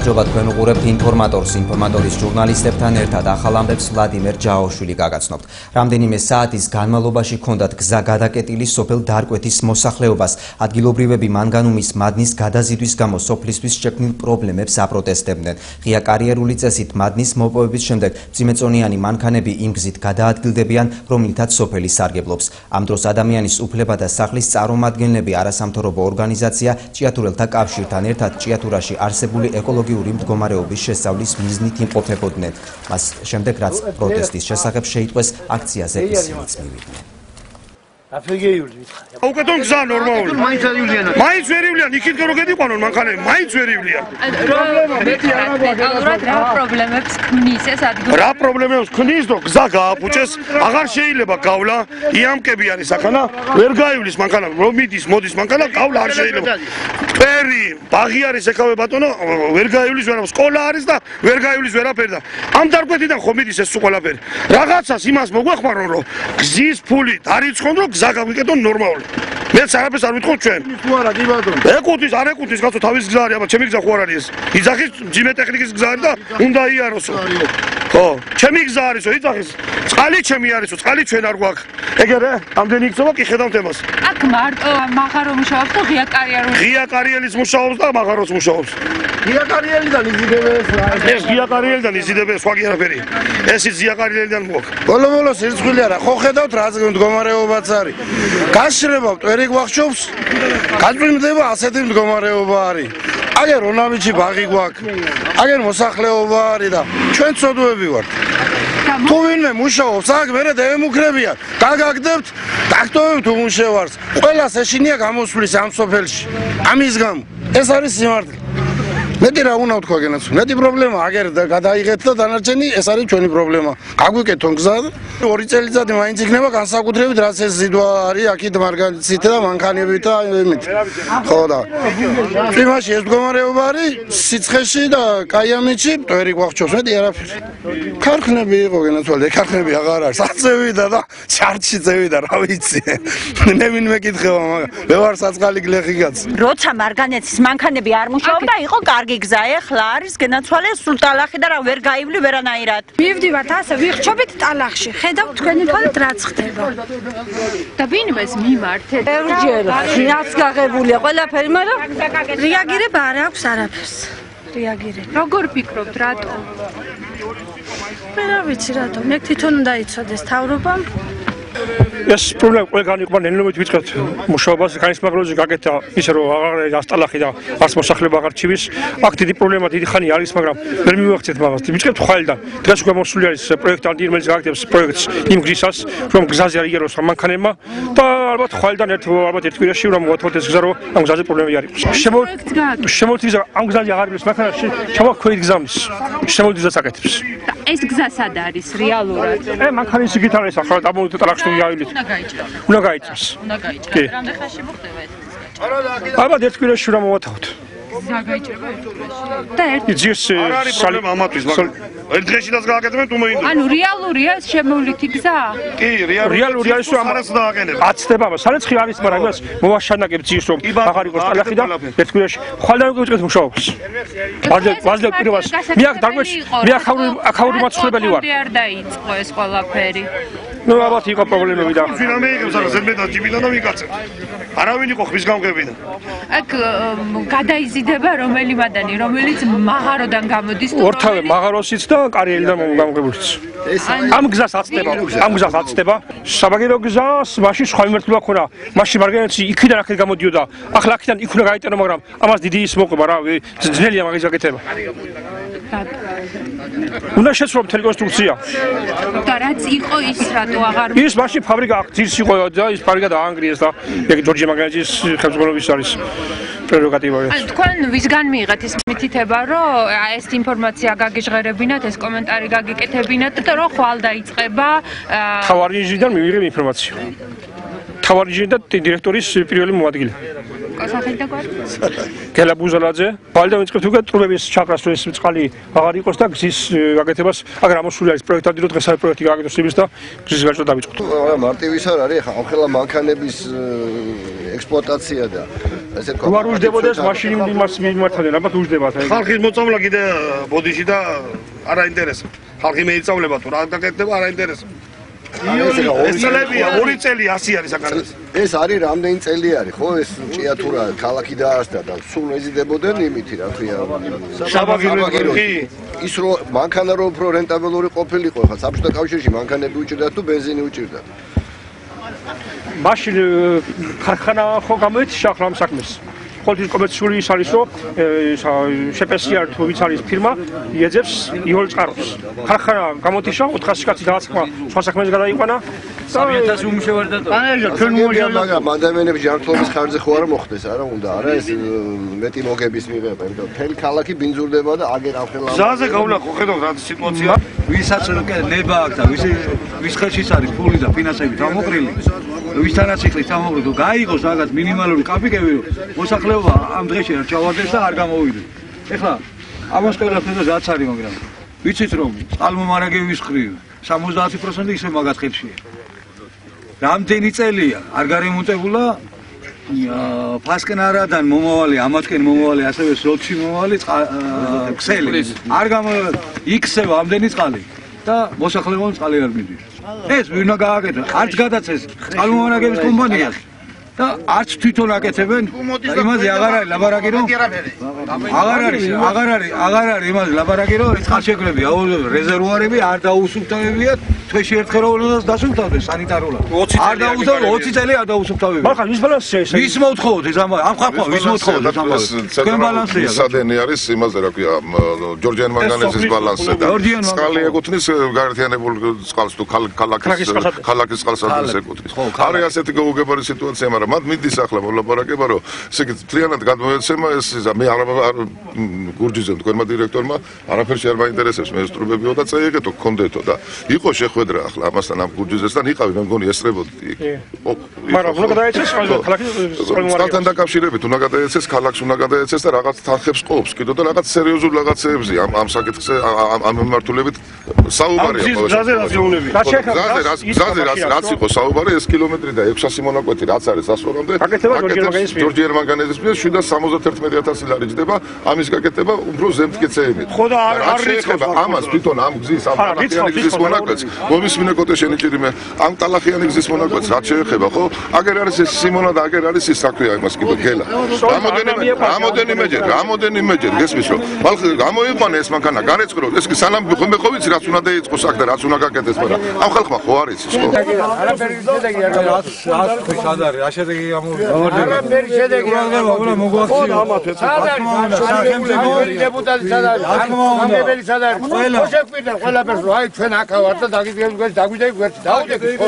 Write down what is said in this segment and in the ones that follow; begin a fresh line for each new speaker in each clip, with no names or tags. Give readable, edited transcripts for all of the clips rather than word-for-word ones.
გამარჯობა, თქვენ უყურებთ ინფორმატორს. ინფორმატორის ჟურნალისტებთან ერთად ახალ ამბებს ვლადიმერ ჯაოშვილი გაგაცნობთ. რამდენიმე საათის განმავლობაში ჰქონდათ გზა გადაკეტილი სოფელ დარკვეთის მოსახლეობას. ადგილობრივები მანგანუმის მადნის გადაზიდვის გამო სოფლისთვის შექმნილ პრობლემებს აპროტესტებდნენ. ღია კარიერული წესით მადნის მოპოვების შემდეგ მძიმეწონიანი მანქანები იმ გზით გადაადგილდებიან, რომლითაც სოფელი სარგებლობს. ამ დროს ადამიანის უფლებათა სახლის წარმომადგენლები არასამთავრობო ორგანიზაცია ჭიათურელთა კავშირთან ერთად ჭიათურაში არსებული ეკოლოგიური მდგომარეობის შესწავლის მიზნით იმყოფებოდნენ. მას შემდეგ, რაც პროტესტის შესახებ შეიტყვეს, აქციაზე ისინიც მივიდნენ.
უკეთონ გზა ნორმალური. მაინც ვერ ივლიან, იქით რო გედიყვანონ მანქანები, მაინც ვერ ივლიან.
რა პრობლემებს ქმნის ეს ადგილი?
რა პრობლემებს ქმნის, რომ გზა გააფუჭეს, აღარ შეიძლება გავლა, იამკები არის ახანა, ვერ გაივლის მანქანა, რომ მიდის, მოდის მანქანა, გავლა არ შეიძლება. ფერი, ბაღი არის ეხავე ბატონო, ვერ გაივლის ვერაფერი, სკოლა არის და ვერ გაივლის ვერაფერი და ამ დარკვეთიდან ხო მიდის ეს ყველაფერი. რაღაცას იმას მოგვეხმარონ, რომ გზის ფული დარიცხონ, რომ გზა გავიკეთონ ნორმალური. მეც არაფერს არ ვიტყოდ ჩვენ. ეკუთვნის, არ ეკუთვნის, კაცო თავის გზა არის, აბა ჩემი გზა ხო არ არის ეს. იძახის მძიმე ტექნიკის გზა არის და უნდა იაროსო. ხო, ჩემი გზა არისო, იძახის. წყალი ჩემი არისო, წყალი ჩვენ არ გვაქვს. ეგერე, ამდენი იქცევა კი ხედავთ ემას.
აქ მარტო მაღარო მუშაობს და ღია კარიერული.
ღია კარიერის მუშაობს და მაღაროს მუშაობს.
ღია კარიერიდან იზიდებენ.
ეს ღია კარიერიდან იზიდებენ, სხვა კი არაფერი. ეს ღია კარიერიდან მოაქვს.
ბოლო-ბოლოს ერთხელი არა, ხო ხედავთ რა მდგომარეობაც არის. გაშრება მტვერი გვახშობს, გაწვიმდება ასეთი მდგომარეობა არის. აგერ ონავიჩი ბაღი გვაქვს, აგერ მოსახლეობა არის და ჩვენ ცოდვები ვართ. თუ ვინმე მუშაობს, აქ მერე დაემუქრებიან, გაგაგდებთ, დაქტოვებთ უმუშევარს. ყველას ეშინია გამოსვლის ამ სოფელში. ამის გამო ეს არის სიმართლე. მეტი რა უნდა ვთქვა გენაც. მეტი პრობლემა აგერ გადაიღეთ და დანარჩენი ეს არის ჩვენი პრობლემა. გაგვიკეთონ გზა. 2 წელიწადი მაინც იქნება განსაკუთრებით რაც ეს ზიდვა არის აქეთ მარგალიცით და მანქანებით და იმით. ხო და იმაში ეს მდგომარეობა არის სიცხეში და კაიამეთში მტვერი გვახჩობს მეტი არაფერი. ქარხნები იყო გენაც ვარ, ქარხნები აღარ არის. საწევიდა და ჩარჩი წევიდა რა ვიცი. ნევინ მეკითხება მაგრამ მე ვარ საწყალი გლეხი კაც.
როცა მარგანეცის მანქანები არ მუშაობდა იყო კარგი გზა, ეხლა არის გენაცვალე სულ ტალახი და რა ვერ გაივლი ვერანაირად.
მივდივართ ასე, ვიხჩობით ტალახში. ხედავთ თქვენი თვალით რაც ხდება.
და ვინმეს მიმართეთ?
ბევრჯერ რაც გაღებულია ყველაფერი, მაგრამ რეაგირება არ აქვს არაფერს. რეაგირება.
როგორ ფიქრობთ, რატო?
მე რა ვიცი რატო, მე თვითონ უნდა იცოდეს თავრობამ.
ეს პრობლემა ყველგან იყო, ნენლობით ვიწყებთ მუშაობას, განისმაგროზე გაკეთა ისე რომ აღარ ასტალახი და არც მოსახლეობა აღარ ჩივის. აქ დიდი პრობლემა დიდი ხანი არის, მაგრამ ვერ მივახცეთ მაგას. ვიწყებთ ხვალიდან. დღეს უკვე მოსული არის პროექტანტი, რომელიც გააკეთებს პროექტს იმ გზისას, რომ გზაზე არ იგეროს მანქანებმა და ალბათ ხვალიდან ალბათ ერთ კვირაში რომ მოვათხოვოთ ეს გზა, რომ ამ გზაზე პრობლემები არ იყოს. შემოთვიზა ამ გზაზე აღარ არის მანქანა, ჩამოქვეით გზამის. შემოთვიზას აკეთებს.
ეს გზა სად არის რეალურად?
მანქანის იგით არის ახლა დამოვიდეთ ტალახში გაივლით. უნდა გაიწეს. კი.
რამდენი ხანში მოხდება ეს?
ალბათ ერთ კვირაში რომ მოვათხოვოთ.
გზა გაიჭრება ერთ კვირაში. და ერთ
ძირს პრობლემა ამათვის, მაგრამ ერთ დღეშიდაც გააკეთებენ თუ მოინდო.
ანუ რეალურია შემოვლითი გზა?
კი, რეალური არის რომ ამას დააყენებს. აცდება, სარეცხი არის, მაგრამ იმას მოვაშანაკებ ძირს რომ აღარ იყოს ტალახი და ერთ კვირაში ხვალიდან ვიწყებთ მუშაობას. ვაძლევ პირობას. მე აქ დარკვეთში, მე აქაური მაცხოვრებელი ვარ.
არ დაიწყო ეს ყველაფერი.
ნუ ალბათ იყო პრობლემები და ვინა მეიღებს არა ზემდან ჯიბიდან და ვიკაცებ. არავინ იყო ხმის გამგებიდან.
აქ გადაიზიდება რომელი მადანი, რომელიც მაღაროდან გამოდის თუ
ორთავე მაღაროსიც და კარიერიდან გამგებულიც. ამ გზას აცდება. საბაგირო გზას მაშინ სხვა მიმართულება ქონა. მაშინ მარგანეცი იქიდან აქეთ გამოდიოდა. ახლა აქედან იქ უნდა გაიტანო, მაგრამ ამას დიდი ის მოყვება რა, ძნელია მაგის გაკეთება. უნდა შეცვლო მთელი კონსტრუქცია.
და რაც იყო ის რატო აღარ
ის მაშინ ფაბრიკა აქ ძირს იყო და ის ფაბრიკა დაანგრიეს და ეგ ჯორჯი მაგანეძის ხელმძღვანელობის არის პრეროგატივა.
ანუ თქვენ ვისგან მიიღეთ ის მითითება, რომ ეს ინფორმაცია გაგიჟღერებინათ, ეს კომენტარი გაგიკეთებინათ და რომ ხვალ დაიწყება
თავარი ინჟინერიდან მივიღებ ინფორმაცია. თავარი ინჟინერი და დირექტორის პირველი მოადგილე.
კოსახელი და გვარი?
გელა ბუზალაძე, ბალდა ვიწყებთ უკვე ტრუბების ჩაკრას, რომ ეს წყალი აღარ იყოს და გზის გაკეთებას, აგერ ამოსული არის პროექტანტი, რომ დღეს არის პროექტი გააკეთოს იმის და გზის გაჭრა დავიწყოთ.
მარტივი არ არის, ახლა ამ ხელა მანქანების ექსპლუატაცია და
ესე თქვა.
უარ უждებოდეს მაშინ იმას მიმართავდნენ, ალბათ უждებათ.
ხალხის მოწამლა კიდე ბოდიში და არ აინტერესებს. ხალხი მეიწავლება თუ რა დაკეთდება არ აინტერესებს. ეს წელებია 2 წელი 100 არის საკანას.
ეს არის რამდენი წელი არის ხო ეს ჭიათურა ქალაქი დაარსდა და სულ ეზიდებოდნენ იმითი რა ქვია საბაგირო ის რო მანქანა რო უფრო რენტაბელური ყოფილიყო ხა საბჭოთა კავშირში მანქანები უჭირდათ თუ ბენზინი უჭირდათ
მაშინ ქარხანა ხო გამოიწია ამ საქმეს ყოველთვის კომერციული ის არის რომ შეპესიარ თუ ვიც არის ფირმა იეძებს იოლ წყაროს ქარხანა გამოთიშა 400 კაცი დააწყმა სხვა საქმეს გადაიყვანა
300 უმუშევარი და
ჩვენ უმუშევარი
მაგრამ ადამიანებს ჯანმრთელობის ხარჯზე ხო არ მოხდეს არა უნდა არა ეს მეტი მოგების მიღება იმიტომ მთელი ქალაქი ბინძურდება და აგერ ამხელა
ზაზე გავლა ხო ხედავთ რა სიტუაცია
ვისაც ნება აქვს და ვის ხელშიც არის ფული და ფინანსები თავმოყრილი ვისთანაც იხლის თავმოყრილი თუ გაიღოს რაღაც მინიმალური კაპიკები მოსახლეობა ამ დღეში არ ჩავარდეს და არ გამოვიდეს ეხლა ამას ყველაფერზე რაც არის მაგრამ ვიცით რომ წყალმომარაგების მხრივ 70% ისე მაგათ ხელშია რამდენი წელია არ გარემონტებულა ფასკენ არადან მომავალი ამათკენ მომავალი ასევე სროთში მომავალი ქსელი არ იქცევა ამდენი წყალი და მოსახლეობამ წყალი არ მიდის ეს ვინა გააკეთა არც გადაცეს წყალმომარაგების კომპანიას და არც თვითონ აკეთებენ იმაზე აღარ არის ლაბარაკი რომ აღარ არის იმაზე ლაბარაკი რომ წყალშეკრები რეზერვუარები არ დაუსუფთავებიათ თვეში ერთხელ უნდა დასუფთავდეს სანიტარულად არ დაუსუფთავ 20 წელი არ დაუსუფთავებია
მაგრამ ის ბალანსია ეს
ვის მოთხოვოთ ეს ამ ხალხმა ვის მოთხოვოთ ეს ამბავი თქვენ ბალანსია
სადენი არის იმაზე რა ქვია ჯორჯიან მანგანეზის ბალანსი და წყალი ეკუთვნის გაერთიანებულ წყალს თუ ქალაქის წყალსადენს ეკუთვნის არის ასეთი გაუგებარი სიტუაცია მაგრამ მათ მიდის ახლა მოლაპარაკება რომ ესე იგი მთლიანად გადმოეცემა ეს მე არ გურჯიძემ თქვენმა დირექტორმა არაფერში არ მაინტერესებს მე სტრუბებიო და წაიღეთო გქონდეთო და იყო შეხვედრა ახლა ამასთან ამ გურჯიძესთან იყავი მე მგონი ესწრებოდი
მაგრამ უნდა გადაეცეს ქალაქის
წყალთან დაკავშირებით უნდა გადაეცეს ქალაქს უნდა გადაეცეს და რაღაც თანხებს ყოფს კიდო და რაღაც სერიოზულ რაღაცეებზე ამ საკითხზე ამ მიმართულებით საუბარია რაც იყო საუბარი ეს კილომეტრი და 600 მონაკვეთი რაც არის ასწორამდე ჯორჯიან მანგანეზის მიერ 771,000 ლარი ჯდება ამის გაკეთება უფრო ზემთკეცეებით
ხო და არ რიცხება
ამას თვითონ ამ გზის ამ ტალახიანი გზის მონაკვეთს მომისმინე კოტეშენი ჭირიმე ამ ტალახიანი გზის მონაკვეთს რაც შეეხება ხო აგერ არის ეს სიმონა და აგერ არის ის საქმე იმას კიდო გელა რამოდენიმეჯერ გესმის რომ ხალხი გამოიყვანა ეს მანქანა გარეწყრო ეს კი სანამ ხომ ხო ვიცი რაც უნდა დაიწყოს აქ და რაც უნდა გაკეთდეს მაგრამ ამ ხალხმა ხო არ იცის ხო
არაფერი შედეგი არ არის სადარი რა შედეგი არაფერი შედეგი არა მოგვაქციო
სამი დეპუტატი სადარი სამებელი სადარი ხო შეგვიდა ყველაფერს რომ აი ჩვენ აქ ვართ და დაგვიძე გვერდს დავდები ხო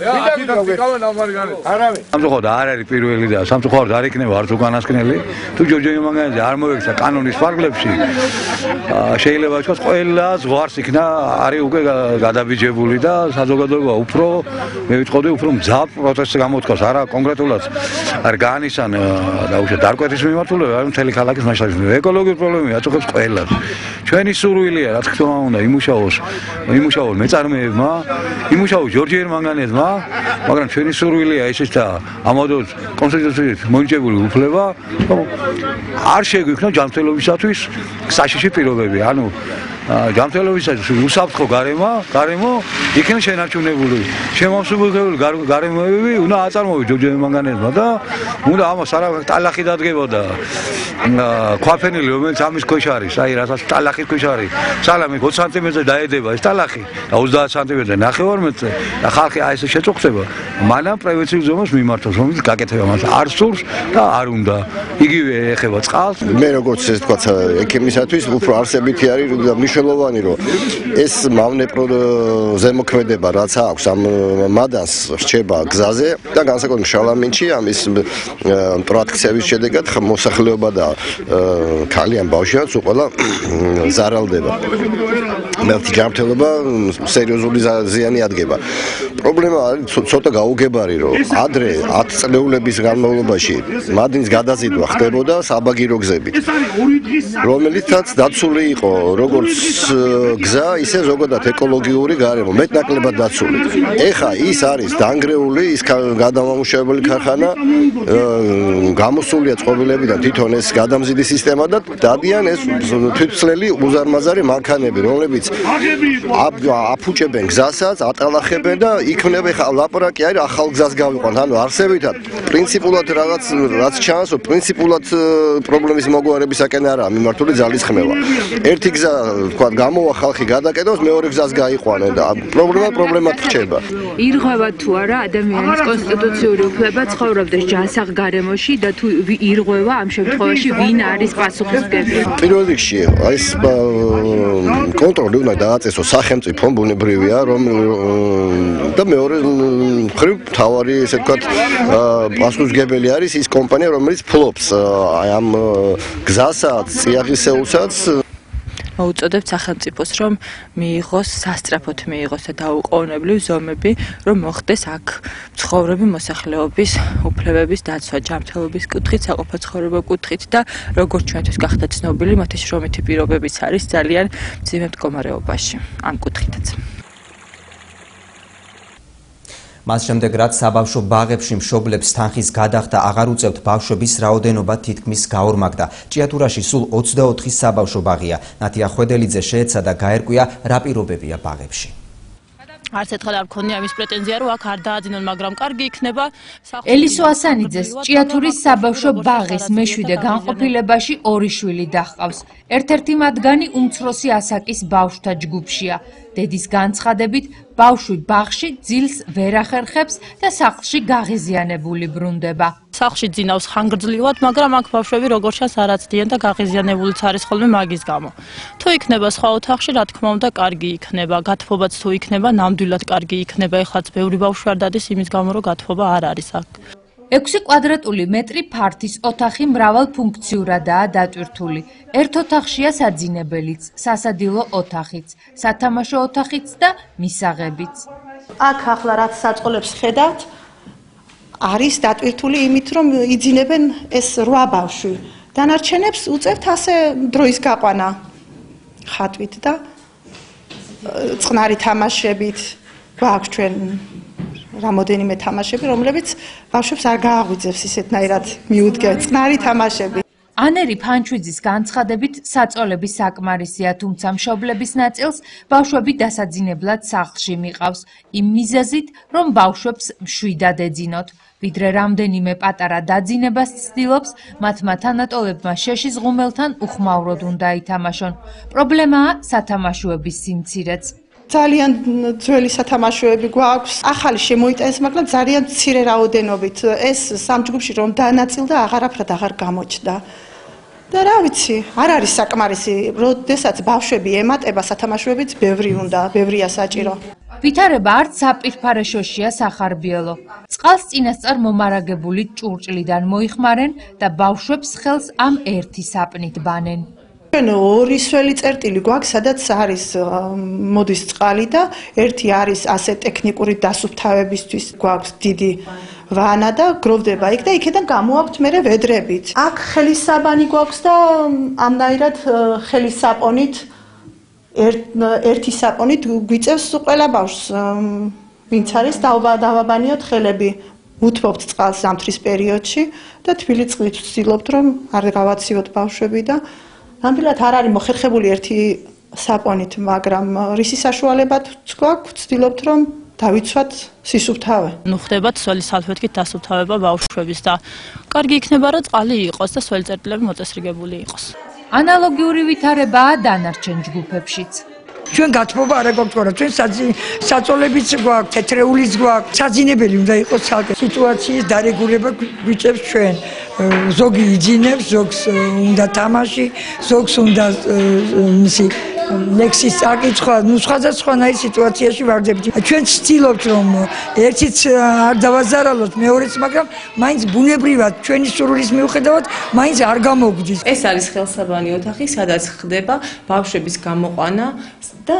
სამწუხაროდ არ არის პირველი და სამწუხაროდ არ იქნება არც უკანასკნელი თუ ჯორჯიან მანგანეზე არ მოექცა კანონის ფარგლებში შეიძლება ითქვას ყველა ზღვარს იქნა არის უკვე გადაბიჯებული და საზოგადოება უფრო მე ვიტყოდი უფრო მძაფ პროტესტს გამოთქვას არა კონკრეტულად არ განისან და უშე დარკვეთის მიმართულება არის მთელი ქალაქის მასშტაბით ეკოლოგიური პრობლემები აწუხებს ყველას ჩვენი სურვილია რა თქმა უნდა იმუშაოს მეწარმეებმა იმუშაოს ჯორჯიან მანგანეზმა მაგრამ ჩვენი სურვილია ესეც და ამოდოთ კონსტიტუციით მონიჭებული უფლება არ შეგვიქმნა ჯანმრთელობისათვის საშიში პირობები ანუ ჯანმრთელობისათვის უსაფრთხო გარემო იქნება შენარჩუნებული შემოსუბუქებული გარემოები უნდა აწარმოოს ჯორჯიან მანგანეზმა და უნდა ამას არა ტალახი დადგებოდა ქვაფენილი რომელიც ამის ქვეშ არის აი რასაც ტალახის ქვეშ არის სალამი 20 სანტიმეტრზე დაედება ეს ტალახი და 30 სანტიმეტრზე 9 მეტრზე და ხალხი აი ესე შეწუხდება მანამ პრევენციულ ზომას მიმართოს რომელიც გაკეთება მას არ სურს და არ უნდა იგივე ეხება წყალს
მე როგორც ეს თქვა ექიმისათვის უფრო არსებითი არის და მნიშვნელოვანი რომ ეს მავნე ზემოქმედება რაც აქვს ამ მადანს რჩება გზაზე და განსაკუთრებით შალამინჩი ამის პროექტების შედეგად მოსახლეობა და ქალიან ბავშვიანც უყველა ზარალდება. მათი ჯანმრთელობა სერიოზული ზიანი ადგება. პრობლემა არის ცოტა გაუგებარი, რომ ადრე 10 წლეულების განმავლობაში მადნის გადაზიდვა ხდებოდა საბაგირო გზებით, რომელიცაც დაცული იყო როგორც გზა, ისე ზოგადად ეკოლოგიური გარემო, მეტნაკლებად დაცული. ეხა ის არის დანგრეული, ის გადამამუშავებელი ქარხანა, გამოსულია წყობილებიდან თვითონ ეს გადამზიდი სისტემა და დადიან ეს თვითმცლელი უზარმაზარი მანქანები, რომლებიც აფუჭებენ გზასაც, ატალახებენ და იქნება ხა ლაპარაკი არის ახალ გზას გავიყვანთ, ანუ არსებითად პრინციპულად რაც ჩანს, პრინციპულად პრობლემის მოგვარებისაკენ არაა მიმართული ძალის ხმევა. ერთი გზა თქვა გამოვა ხალხი გადაკეთოს, მეორე გზას გაიყვანენ და პრობლემად რჩება.
ირღვევა თუ არა ადამიანის კონსტიტუციური უფლება ცხოვრობდეს ჯანსაღ გარემოში და თუ ირღვევა ამ შემთხვევაში ვინ არის პასუხისმგებელი?
პირველ რიგში ეს კონტროლი უნდა დააწესოს სახელმწიფომ, ბუნებრივია, რომ და მეორე მხრივ თავარი ესე ვთქვათ პასუხისმგებელი არის ის კომპანია, რომელიც ფლობს ამ გზასაც, წიაღისეულსაც.
მოუწოდებთ სახელმწიფოს, რომ მიიღოს სასწრაფოდ მიიღოს და დაუყოვნებლივ ზომები, რომ მოხდეს აქ ცხოვრები მოსახლეობის უფლებების დაცვა, ჯანმრთელობის კუთხით, საყოფო ცხოვრება კუთხით და როგორც ჩვენთვის გახდა ცნობილი, მათი შრომითი პირობებიც არის ძალიან მძიმე მდგომარეობაში ამ კუთხითაც.
მას შემდეგ რაც საბავშვო ბაღებში მშობლებს თანხის გადახდა აღარ უწევთ, ბავშვების რაოდენობა თითქმის გაორმაგდა. ჭიათურაში სულ 24 საბავშვო ბაღია. ნათია ხვედელიძე შეეცადა გაერკვია რა პირობებია ბაღებში.
არც ერთხელ არ მქონია იმის პრეტენზია, რომ აქ არ დააძინონ, მაგრამ კარგი იქნება.
ელისო ასანიძეს ჭიათურის საბავშვო ბაღის მეშვიდე განყოფილებაში 2 შვილი დაჰყავს. ერთ-ერთი მათგანი უმცროსი ასაკის ბავშვთა ჯგუფშია. დედის განცხადებით, ბავშვი ბაღში ძილს ვერ ახერხებს და სახლში გაღიზიანებული ბრუნდება.
სახლში ძინავს ხანგრძლივად, მაგრამ აქ ბავშვები როგორც ჩანს არ აცდიან და გაღიზიანებულიც არის ხოლმე მაგის გამო. თუ იქნება სხვა ოთახში, რა თქმა უნდა, კარგი იქნება. გათბობაც თუ იქნება, ნამდვილად კარგი იქნება. ეხლაც ბევრი ბავშვი არ დადის იმის გამო, რომ გათბობა არ არის აქ.
6 კვადრატული მეტრი ფართის ოთახი მრავალფუნქციურადაა დატვირთული. ერთ ოთახშია საძინებელიც, სასადილო ოთახიც, სათამაშო ოთახიც და მისაღებიც.
აქ ახლა რაც საწყლებს ხედავთ, არის დატვირთული იმით, რომ იძინებენ ეს 8 ბავშვი. დანარჩენებს უწევთ ასე დროის გაყვანა ხატვით და წყნარი თამაშებით. გვაქვს ჩვენ რამოდენიმე თამაშები, რომლებიც ბავშვებს არ გააღვიძებს ისეთნაირად მიუდგენ წყნარი თამაშები.
ანერი ფანჩვიძის განცხადებით, საწოლები საკმარისია, თუმცა მშობლების ნაწილს ბავშვები დასაძინებლად სახლში მიყავს, იმ მიზეზით, რომ ბავშვებს მშვიდად ეძინოთ. ვიდრე რამდენიმე პატარა დაძინებას ცდილობს, მათმა თანატოლებმა შეშის ღუმელთან უხმაუროდ უნდა ითამაშონ. პრობლემაა სათამაშოების სიმცირეც.
ძალიან ძველი სათამაშოები გვაქვს. ახალი შემოიტანეს, მაგრამ ძალიან მცირე რაოდენობით. ეს სამ ჯგუფში რომ დაანაწილდა, აღარაფრად აღარ გამოჩნდა. და რა ვიცი, არ არის საკმარისი, როდესაც ბავშვები ემატება, სათამაშოებიც ბევრი უნდა, ბევრია საჭირო.
ვითარება არც საპირფარეშოშია სახარბიელო. წყალს წინასწარ მომარაგებული ჭურჭლიდან მოიხმარენ და ბავშვებს ხელს ამ ერთი საპნით ბანენ.
ჩვენ 2 სველი წერტილი გვაქვს, სადაც არის მოდის წყალი და ერთი არის ასე ტექნიკური დასუფთავებისთვის გვაქვს დიდი ვანა და გროვდება იქ და იქიდან გამოაქვთ მერე ვედრებით. აქ ხელისაბანი გვაქვს და ამნაირად ხელისაპონით ერთი საპონით გვიწევს ყველა ბავშვს, ვინც არის დავაბანიოთ ხელები. უთმობთ წყალს ზამთრის პერიოდში და თბილი წყლით ვცდილობთ, რომ არ გავაციოთ ბავშვები და ნამდვილად არ არის მოხერხებული ერთი საპონით, მაგრამ რისი საშუალებად გვაქვს, ვცდილობთ, რომ დავიცვათ სისუფთავე.
ნუ ხდება სველი სალფეთქით დასუფთავება ბავშვების და კარგი იქნება, რომ წყალი იყოს და სველი წერტილები მოწესრიგებული იყოს.
ანალოგიური ვითარებაა დანარჩენ ჯგუფებშიც.
ჩვენ გათბობა არ გვაქვს, ჩვენ საწოლებიც გვაქვს, თეთრეულიც გვაქვს, საძინებელი უნდა იყოს ცალკე. სიტუაციის დარეგულება გვიჭებს ჩვენ. ზოგი იძინებს, ზოგს უნდა თამაში, ზოგს უნდა ლექსის წაკითხვა, ნუ სხვადასხვანაირ სიტუაციაში ვარდებით. ჩვენ ვცდილობთ რომ ერთიც არ დავაზარალოთ მეორეც, მაგრამ მაინც ბუნებრივად ჩვენი სურვილის მიუხედავად მაინც არ გამოგვდის.
ეს არის ხელსაბანი ოთახი, სადაც ხდება ბავშვების გამოყვანა და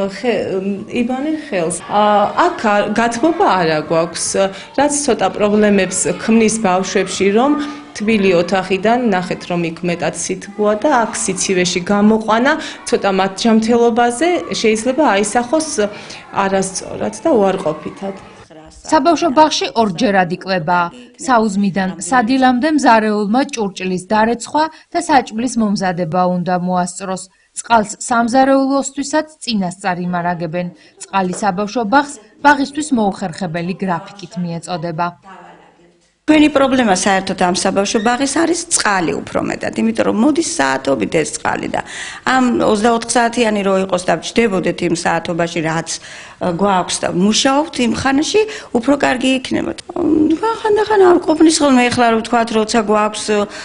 იბანენ ხელს. აქ გათბობა არა გვაქვს, რაც ცოტა პრობლემებს ქმნის ბავშვებში, რომ თბილი ოთახიდან ნახეთ რომ იქ მეტად სითბოა და აქ სიცივეში გამოყვანა ცოტა მათ ჯანმრთელობაზე შეიძლება აისახოს არასწორად და უარყოფითად.
საბავშვო ბაღში ორჯერად იკვება. საუზმიდან სადილამდე მზარეულმა ჭურჭლის დარეცხვა და საჭმლის მომზადება უნდა მოასწროს. წყალს სამზარეულოსთვისაც წინასწარ იმარაგებენ. წყალი საბავშვო ბაღს ბაღისთვის მოუხერხებელი გრაფიკით მიეწოდება.
Ჩვენი პრობლემა საერთოდ ამ საბავშვო ბაღის არის წყალი უფრო მეტად, იმიტომ რომ მოდის საათობით ეს წყალი და ამ 24 საათიანი რო იყოს და ვჯდებოდეთ იმ საათობაში რაც გვაქვს და მუშაობთ იმ ხანაში უფრო კარგი იქნება. ხანდახან არ ყოფნის ხოლმე ეხლა რო ვთქვათ როცა გვაქვს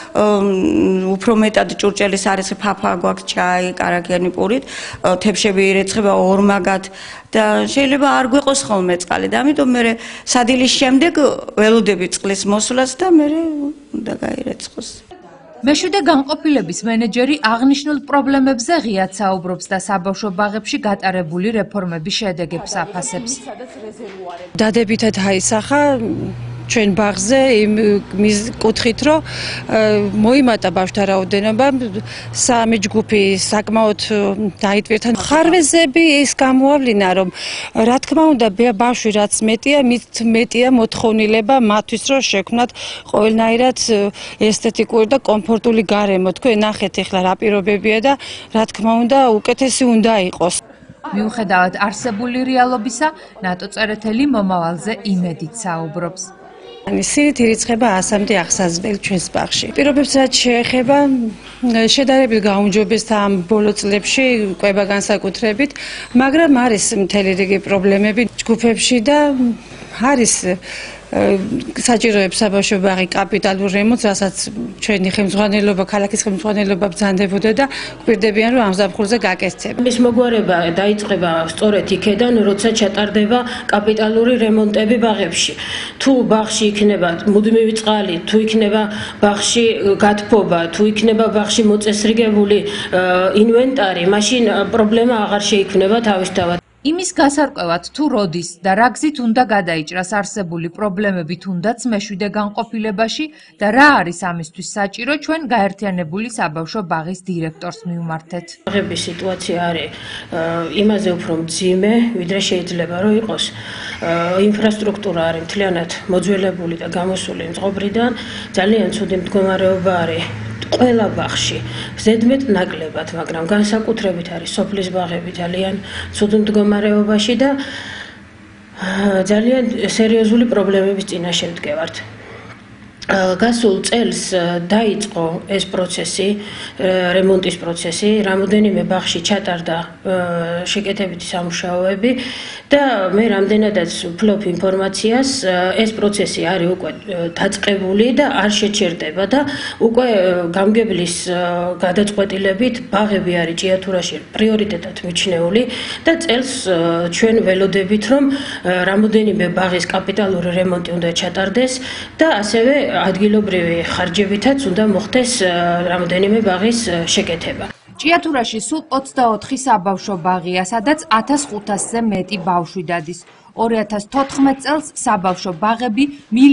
უფრო მეტად ჭურჭელის არის ფაფა გვაქვს ჩაი, კარაქიანი პურით, თებშები ირეცხება ორმაგად და შეიძლება არ გვეყოს ხოლმე წყალი და ამიტომ მე სადილის შემდეგ ველოდები წყლის მოსვლას და მე უნდა გაირეცხოს.
მეშვიდე განყოფილების მენეჯერი აღნიშნულ პრობლემებზე ღიად საუბრობს და საბავშვო ბაღებში გატარებული რეფორმების შედეგებს აფასებს.
დადებითად აისახა ჩვენ ბაღზე იმ კუთხით რომ მოიმატა ბავშვთა რაოდენობა, სამი ჯგუფი საკმაოდ დაიტვირთა. ხარვეზები ის გამოავლინა რომ რა თქმა უნდა ბავშვი რაც მეტია, მით მეტია მოთხოვნილება მათთვის რომ შექმნათ ყოველნაირად ესთეტიკური და კომფორტული გარემო. თქვენ ნახეთ ეხლა რა პირობებია და რა თქმა უნდა უკეთესი უნდა იყოს.
მიუხედავად არსებული რეალობისა, ნატო წერეთელი მომავალზე იმედით საუბრობს.
სირით ირიცხება 100-მდე აღსაზრდელი ჩვენს ბაღში. პირობებს რაც შეეხება შედარებით გაუმჯობესდა ამ ბოლო წლებში კვება განსაკუთრებით, მაგრამ არის მთელი რიგი პრობლემები ჯგუფებში და არის საჭიროებს საბავშვო ბაღი კაპიტალურ რემონტს, რასაც ჩვენი ხელმძღვანელობა, ქალაქის ხელმძღვანელობა ბრძანდებოდა და გვპირდებიან რომ ამ ზაფხულზე გაკეთდება.
ეს მოგვარება დაიწყება სწორედ იქედან, როცა ჩატარდება კაპიტალური რემონტები ბაღებში. თუ ბაღში იქნება მუდმივი წყალი, თუ იქნება ბაღში გათბობა, თუ იქნება ბაღში მოწესრიგებული ინვენტარი, მაშინ პრობლემა აღარ შეიქმნება თავისთავად.
იმის გასარკვევად თუ როდის და რა გზით უნდა გადაიჭრას არსებული პრობლემები თუნდაც მეშვიდე განყოფილებაში და რა არის ამისთვის საჭირო, ჩვენ გაერთიანებული საბავშვო ბაღის დირექტორს მივმართეთ.
ბაღების სიტუაცია არის იმაზე უფრო მძიმე, ვიდრე შეიძლება რომ იყოს. ინფრასტრუქტურა არის მთლიანად მოძველებული და გამოსული მწყობრიდან, ძალიან ცუდი მდგომარეობა არის ყველა ბაღში, ზედმეტ ნაკლებად, მაგრამ განსაკუთრებით არის სოფლის ბაღები ძალიან ცუდ მდგომარეობაში და ძალიან სერიოზული პრობლემების წინაშე ვდგევართ. გასულ წელს დაიწყო ეს პროცესი, რემონტის პროცესი, რამოდენიმე ბაღში ჩატარდა შეკეთებითი სამუშაოები და მე რამდენადაც ვფლობ ინფორმაციას, ეს პროცესი არის უკვე დაწყებული და არ შეჩერდება და უკვე გამგებლის გადაწყვეტილებით ბაღები არის ჭიათურაში პრიორიტეტად მიჩნეული და წელს ჩვენ ველოდებით რომ რამოდენიმე ბაღის კაპიტალური რემონტი უნდა ჩატარდეს და ასევე ადგილობრივი ხარჯებითაც უნდა მოხდეს რამოდენიმე ბაღის შეკეთება.
ჭიათურაში სულ 24 საბავშვო ბაღია, სადაც 1500-ზე მეტი ბავშვი დადის. 2014 წელს საბავშვო ბაღები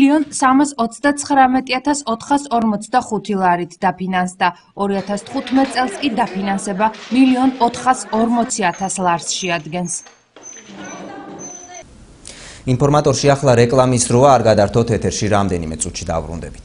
1.329.445 ლარით დაფინანსდა, 2015 წელს კი დაფინანსება 1.440.000 ლარს შეადგენს.
ინფორმატორში ახლა რეკლამის დროა, არ გადართოთ ეთერში რამდენიმე წუთში დავბრუნდებით.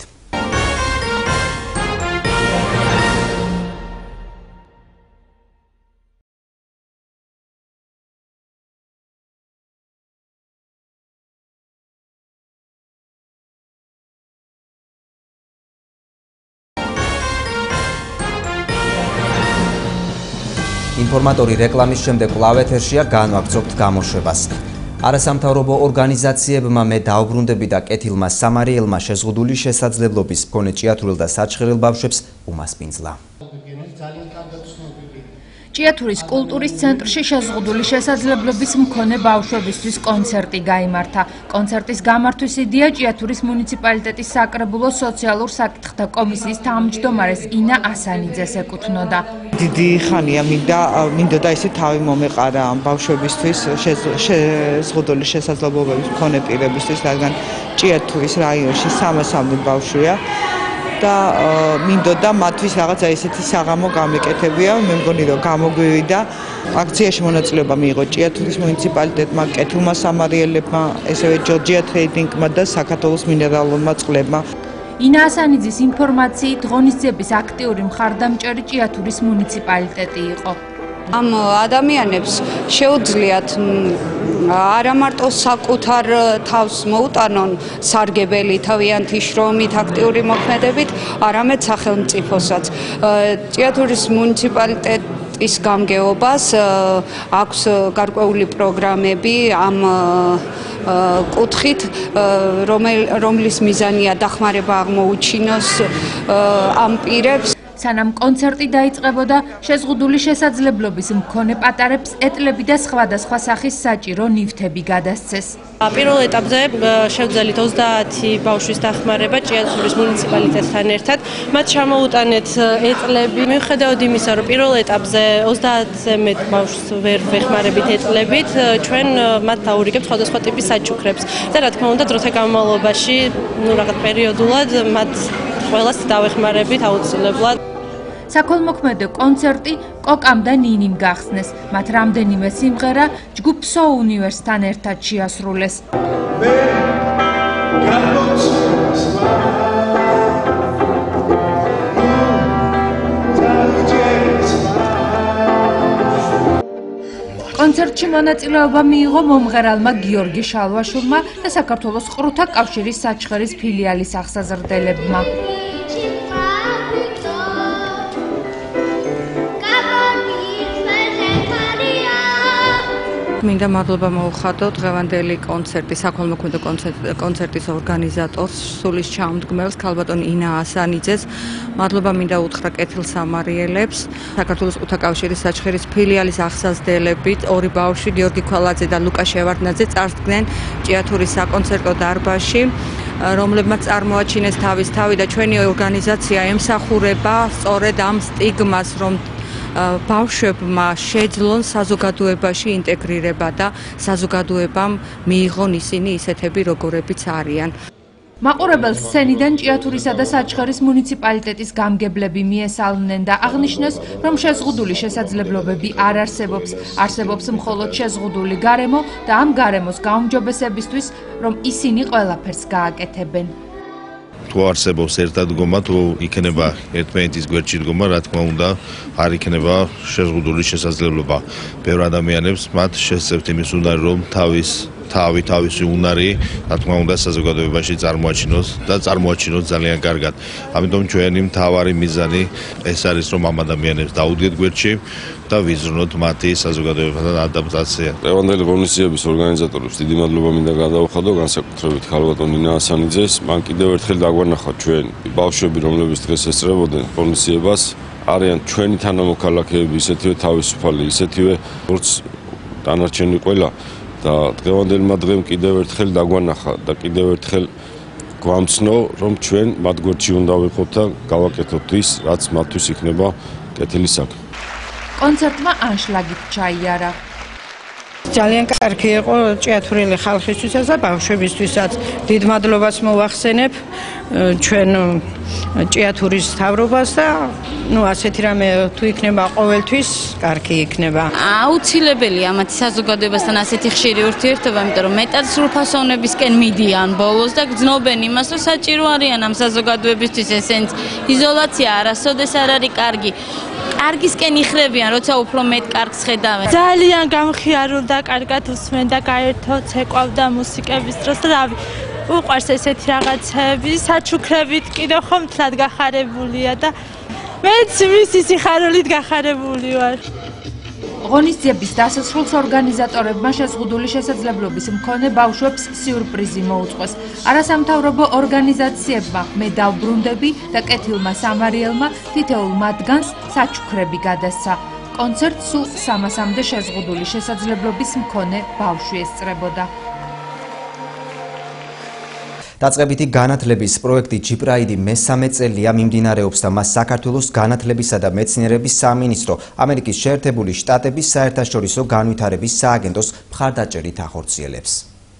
ინფორმატორი რეკლამის შემდეგ კვლავ ეთერშია, განვაგრძობთ გამოშვებას. არასამთავრობო ორგანიზაციებმა მე დაუბრუნდები და კეთილმა სამარიელმა შეზღუდული შესაძლებლობის მქონე ჭიათურელ და საჩხერელ ბავშვებს უმასპინძლა.
ჭიათურის კულტურის ცენტრში შეზღუდული შესაძლებლობის მქონე ბავშვებისთვის კონცერტი გაიმართა. კონცერტის გამართვის იდეა ჭიათურის მუნიციპალიტეტის საკრებულო სოციალურ საკითხთა კომისიის თავმჯდომარეს ინა ასანიძეს ეკუთვნოდა.
დიდი ხანია მინდოდა ისე თავი მომეყარა ამ ბავშვებისთვის შეზღუდული შესაძლებლობების მქონე პირებისთვის, რადგან ჭიათურის რაიონში 300-მდე ბავშვია. და მინდოდა მათთვის რაღაცა ესეთი საღამო გამეკეთებია, მე მგონი რომ გამოგვივიდა. აქციაში მონაწილეობა მიიღო ჭიათურის მუნიციპალიტეტმა, კეთილმა სამარიელებმა, ესევე ჯორჯია ტრეიდინგმა და საქართველოს მინერალურმა წყლებმა.
ინა ასანიძის ინფორმაციით ღონისძიების აქტიური მხარდამჭერი ჭიათურის მუნიციპალიტეტი იყო.
ამ ადამიანებს შეუძლიათ არა მარტო საკუთარ თავს მოუტანონ სარგებელი თავიანთი შრომით, აქტიური მოქმედებით, არამედ სახელმწიფოსაც. ჭიათურის მუნიციპალიტეტის გამგეობას აქვს გარკვეული პროგრამები ამ კუთხით, რომლის მიზანია დახმარება აღმოუჩინოს ამ პირებს.
სანამ კონცერტი დაიწყებოდა, შეზღუდული შესაძლებლობის მქონე პატარებს ეტლები და სხვადასხვა სახის საჭირო ნივთები გადასცეს.
პირველ ეტაპზე შევძელით 30 ბავშვის დახმარება ჭიათურის მუნიციპალიტეტთან ერთად. მათ ჩამოუტანეთ ეტლები. მიუხედავად იმისა, რომ პირველ ეტაპზე 30-ზე მეტ ბავშვს ვერ ვეხმარებით ეტლებით, ჩვენ მათ დაურიგებთ სხვადასხვა ტიპის საჩუქრებს. და რა თქმა უნდა, დროთა განმავლობაში, რაღაც პერიოდულად მათ ყველას დავეხმარებით აუცილებლად.
საქველმოქმედო კონცერტი კოკამ და ნინიმ გახსნეს. მათ რამდენიმე სიმღერა ჯგუფ სო უნივერსთან ერთად შეასრულეს. კონცერტში მონაწილეობა მიიღო მომღერალმა გიორგი შალვაშურმა და საქართველოს ყრუთა კავშირის საჩხერის ფილიალის აღსაზრდელებმა.
მინდა მადლობა მოუხადო დღევანდელი კონცერტის, საქველმოქმედო კონცერტის ორგანიზატორს, სულის ჩამდგმელს, ქალბატონ ინა ასანიძეს. მადლობა მინდა უთხრა კეთილ სამარიელებს, საქართველოს ყრუთა კავშირის საჩხერის ფილიალის აღსაზრდელებით, ორი ბავშვი, გიორგი ქვალაძე და ლუკა შევარდნაძე წარსდგნენ ჭიათურის საკონცერტო დარბაზში, რომლებმაც წარმოაჩინეს თავის თავი და ჩვენი ორგანიზაცია ემსახურება სწორედ ამ სტიგმას, რომ ბავშვებმა შეძლონ საზოგადოებაში ინტეგრირება და საზოგადოებამ მიიღონ ისინი ისეთები, როგორებიც არიან.
მაყურებელს სცენიდან ჭიათურისა და საჩხერის მუნიციპალიტეტის გამგებლები მიესალმნენ და აღნიშნეს, რომ შეზღუდული შესაძლებლობები არ არსებობს. არსებობს მხოლოდ შეზღუდული გარემო და ამ გარემოს გაუმჯობესებისთვის, რომ ისინი ყველაფერს გააკეთებენ.
თუ არსებობს ერთადგომა, თუ იქნება ერთმანეთის გვერდში დგომა, რა თქმა უნდა, არ იქნება შეზღუდული შესაძლებლობა. ბევრ ადამიანებს მათ შესწევთ იმის უნარი, რომ თავისი უნარი, რა თქმა უნდა, საზოგადოებაში წარმოაჩინოს და წარმოაჩინოს ძალიან კარგად. ამიტომ ჩვენი მთავარი მიზანი ეს არის, რომ ამ ადამიანებს დაუდგეთ გვერდში და ვიზრუნოთ მათი საზოგადოებასთან ადაპტაცია.
დღევანდელი ღონისძიების ორგანიზატორებს დიდი მადლობა მინდა გადავუხადო, განსაკუთრებით ქალბატონ ინა ასანიძეს. მან კიდევ ერთხელ დაგვანახა ჩვენ ბავშვები, რომლებიც დღეს ესწრებოდნენ ღონისძიებას, არიან ჩვენი თანამოქალაქეები, ისეთივე თავისუფალი, ისეთივე როგორც დანარჩენი ყველა. და დღევანდელმა დღემ კიდევ ერთხელ დაგვანახა და კიდევ ერთხელ გვამცნო, რომ ჩვენ მათ გვერდში უნდა ვიყოთ და გავაკეთოთ ის, რაც მათთვის იქნება კეთილი საქმე.
კონცერტმა ანშლაგით ჩაიარა.
ძალიან კარგი იყო ჭიათურელი ხალხისთვისაც და ბავშვებისთვისაც. დიდ მადლობას მოვახსენებ ჩვენ ჭიათურის მთავრობას და ასეთი რამე თუ იქნება ყოველთვის, კარგი იქნება.
აუცილებელია მათი საზოგადოებასთან ასეთი ხშირი ურთიერთობა, იმიტომ რომ მეტად სრულფასოვნებისკენ მიდიან ბოლოს და გრძნობენ იმას, რომ საჭირო არიან ამ საზოგადოებისთვის ესენც. იზოლაცია არასოდეს არ არის კარგი. კარგისკენ იხრებიან, როცა უფრო მეტ კარგს ხედავენ.
ძალიან გამხიარულდა, კარგად უსმენდა, გაერთო ცეკვავდა მუსიკების დროს და რავი, უყვარს ესეთი რაღაცები, საჩუქრებით კიდევ ხომ თლად გახარებულია და მეც მისი სიხარულით გახარებული ვარ.
ღონისძიების დასასრულს ორგანიზატორებმა შეზღუდული შესაძლებლობის მქონე ბავშვებს სიურპრიზი მოუწყვეს. არასამთავრობო ორგანიზაციებმა მე დავბრუნდები და კეთილმა სამარიელმა თითოეულ მათგანს საჩუქრები გადასცა. კონცერტს სულ 300-მდე შეზღუდული შესაძლებლობის მქონე ბავშვი ესწრებოდა.
დაწყებითი განათლების პროექტი ჯიბრაიდი მესამე წელია მიმდინარეობს და მას საქართველოს განათლებისა და მეცნიერების სამინისტრო, ამერიკის შეერთებული შტატების საერთაშორისო განვითარების სააგენტოს მხარდაჭერით ახორციელებს.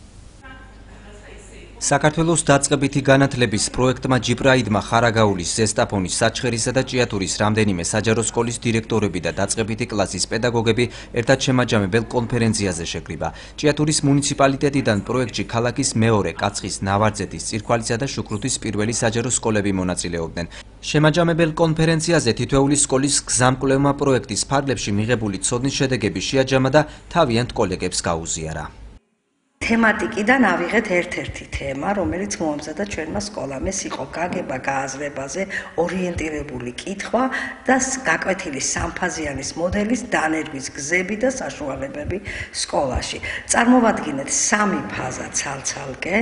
საქართველოს დაწყებითი განათლების პროექტმა ჯიბრაიდმა ხარაგაულის, ზესტაფონის, საჩხერისა და ჭიათურის რამდენიმე საჯარო სკოლის დირექტორები და დაწყებითი კლასის პედაგოგები ერთად შემაჯამებელ კონფერენციაზე შეკრიბა. ჭიათურის მუნიციპალიტეტიდან პროექტში ქალაქის მეორე, კაცხის, ნავარწეთის, წირქვალისა და შუქრუთის პირველი საჯარო სკოლები მონაწილეობდნენ. შემაჯამებელ კონფერენციაზე თითოეული სკოლის გზამკვლევმა პროექტის ფარგლებში მიღებული ცოდნის შედეგები შეაჯამა და თავიანთ კოლეგებს გაუზიარა.
თემატიკიდან ავიღეთ ერთ-ერთი თემა, რომელიც მოამზადა ჩვენმა სკოლამ. ეს იყო გაგება გააზრებაზე ორიენტირებული კითხვა და გაკვეთილი სამფაზიანის მოდელის დანერგვის გზები და საშუალებები სკოლაში. წარმოვადგინეთ 3 ფაზა ცალ-ცალკე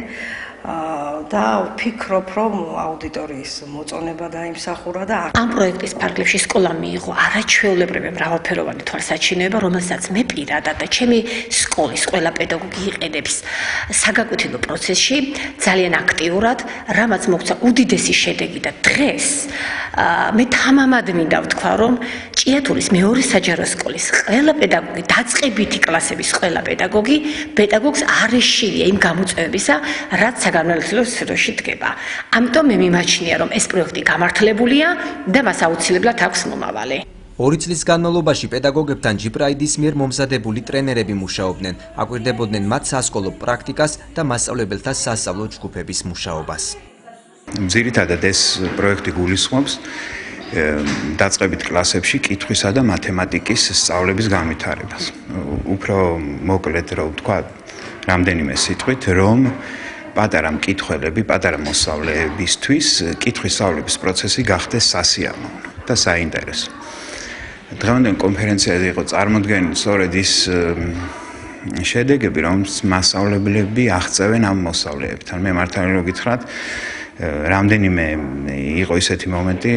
და ვფიქრობ, რომ აუდიტორიის მოწონება დაიმსახურა და
ამ პროექტის ფარგლებში სკოლამ მიიღო არაჩვეულებრივი მრავალფეროვანი თვალსაჩინოება, რომელსაც მე პირადად და ჩემი სკოლის ყველა პედაგოგი იყენებს საგაკვეთილო პროცესში ძალიან აქტიურად, რამაც მოგცა უდიდესი შედეგი და დღეს მე თამამად მინდა ვთქვა, რომ ჭიათურის მეორე საჯარო სკოლის ყველა პედაგოგი, დაწყებითი კლასების ყველა პედაგოგს არ ეშინია იმ გამოწვევებისა, რაც განმავლობის სფეროში დგება. ამიტომ მე მიმაჩნია, რომ ეს პროექტი გამართლებულია და მას აუცილებლად აქვს მომავალი.
2 წლის განმავლობაში პედაგოგებთან ჯიბრაიდის მიერ მომზადებული ტრენერები მუშაობდნენ, აკვირდებოდნენ მათ სასკოლო პრაქტიკას და მასწავლებელთა სასწავლო ჯგუფების მუშაობას.
ძირითადად ეს პროექტი გულისხმობს დაწყებით კლასებში კითხვისა და მათემატიკის სწავლების განვითარებას. უფრო მოკლედ რომ ვთქვა რამდენიმე სიტყვით, რომ პატარა მკითხველები, პატარა მოსწავლეებისთვის კითხვის სწავლების პროცესი გახდეს სასიამოვნო და საინტერესო. დღევანდელ კონფერენციაზე იყო წარმოდგენილი სწორედ ის შედეგები, რომელიც მასწავლებლები აღწევენ ამ მოსწავლეებთან. მე მართალი რომ გითხრათ, რამდენიმე იყო ისეთი მომენტი,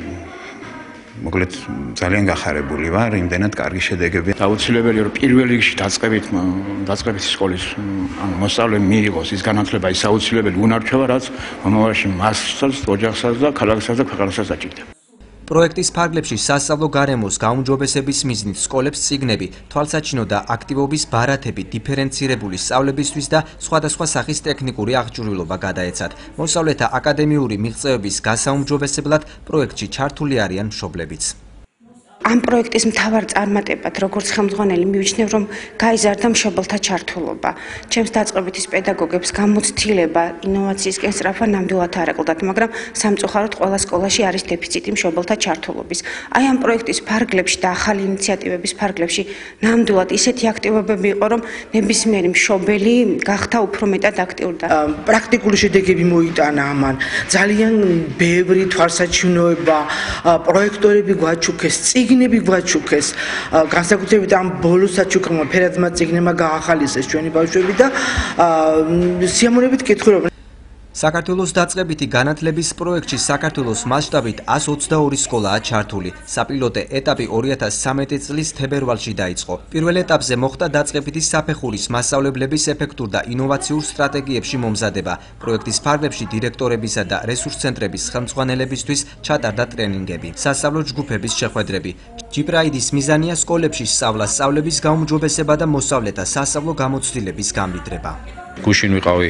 მოკლედ ძალიან გახარებული ვარ, იმდენად კარგი შედეგები.
აუცილებელია რომ პირველ რიგში დაწყებითი სკოლის მოსწავლე მიიღოს ის განათლება, ის აუცილებელი უნარჩვება, რაც მომავალში მასსაც, ოჯახსაც და ქალაქსაც და ქვეყანასაც აჭირდება.
პროექტის ფარგლებში სასწავლო გარემოს გაუმჯობესების მიზნით სკოლებს წიგნები, თვალსაჩინო და აქტივობის ბარათები, დიფერენცირებული სწავლებისთვის და სხვადასხვა სახის ტექნიკური აღჭურვილობა გადაეცათ. მოსწავლეთა აკადემიური მიღწევების გასაუმჯობესებლად პროექტში ჩართული არიან მშობლებიც.
ამ პროექტის მთავარ წარმატებად, როგორც ხელმძღვანელი, მივიჩნევ, რომ გაიზარდა მშობელთა ჩართულობა. ჩემს დაწყებითის პედაგოგებს გამოცდილება ინოვაციისკენ სწრაფად ნამდვილად არ აკლდათ, მაგრამ სამწუხაროდ ყველა სკოლაში არის დეფიციტი მშობელთა ჩართულობის. აი ამ პროექტის ფარგლებში და ახალი ინიციატივების ფარგლებში ნამდვილად ისეთი აქტივობები იყო, რომ ნებისმიერი მშობელი გახდა უფრო მეტად აქტიური.
პრაქტიკული შედეგები მოიტანა ამან. ძალიან ბევრი თვალსაჩინოება, პროექტორები გვაჩუქეს, წიგნები გვაჩუქეს, განსაკუთრებით ამ ბოლო საჩუქრმა ფერადმა წიგნებმა გაახალისეს ჩვენი ბავშვები და სიამოვნებით კითხულობ.
საქართველოს დაწყებითი განათლების პროექტში საქართველოს მასშტაბით 122 სკოლაა ჩართული. საპილოტე ეტაპი 2013 წლის თებერვალში დაიწყო. პირველ ეტაპზე მოხდა დაწყებითი საფეხურის მასწავლებლების ეფექტურ და ინოვაციურ სტრატეგიებში მომზადება. პროექტის ფარგლებში დირექტორებისა და რესურს ცენტრების ხელმძღვანელებისთვის ჩატარდა ტრენინგები, სასწავლო ჯგუფების შეხვედრები. ჯიბრაიდის მიზანია სკოლებში სწავლა, სწავლების გაუმჯობესება და მოსწავლეთა სასწავლო გამოცდილების გამდიდრება.
გუშინ ვიყავი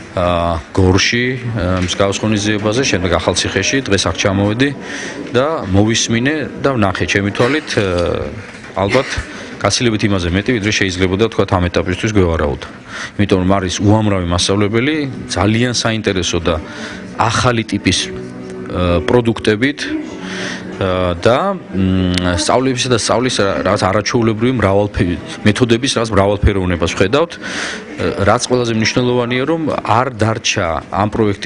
გორში მსგავს ღონისძიებაზე, შემდეგ ახალციხეში, დღეს აქ ჩამოვედი და მოვისმინე და ვნახე ჩემი თვალით ალბათ გაცილებით იმაზე მეტი, ვიდრე შეიძლებოდა თქვა ამ ეტაპისთვის გვევარაუდა. იმიტომ რომ არის უამრავი მასწავლებელი, ძალიან საინტერესო და ახალი ტიპის პროდუქტებით და სწავლებისა და სწავლის რაღაც არაჩვეულებრივი მეთოდების რაღაც მრავალფეროვნებას ვხედავთ, რაც ყველაზე მნიშვნელოვანია, რომ არ დარჩა ამ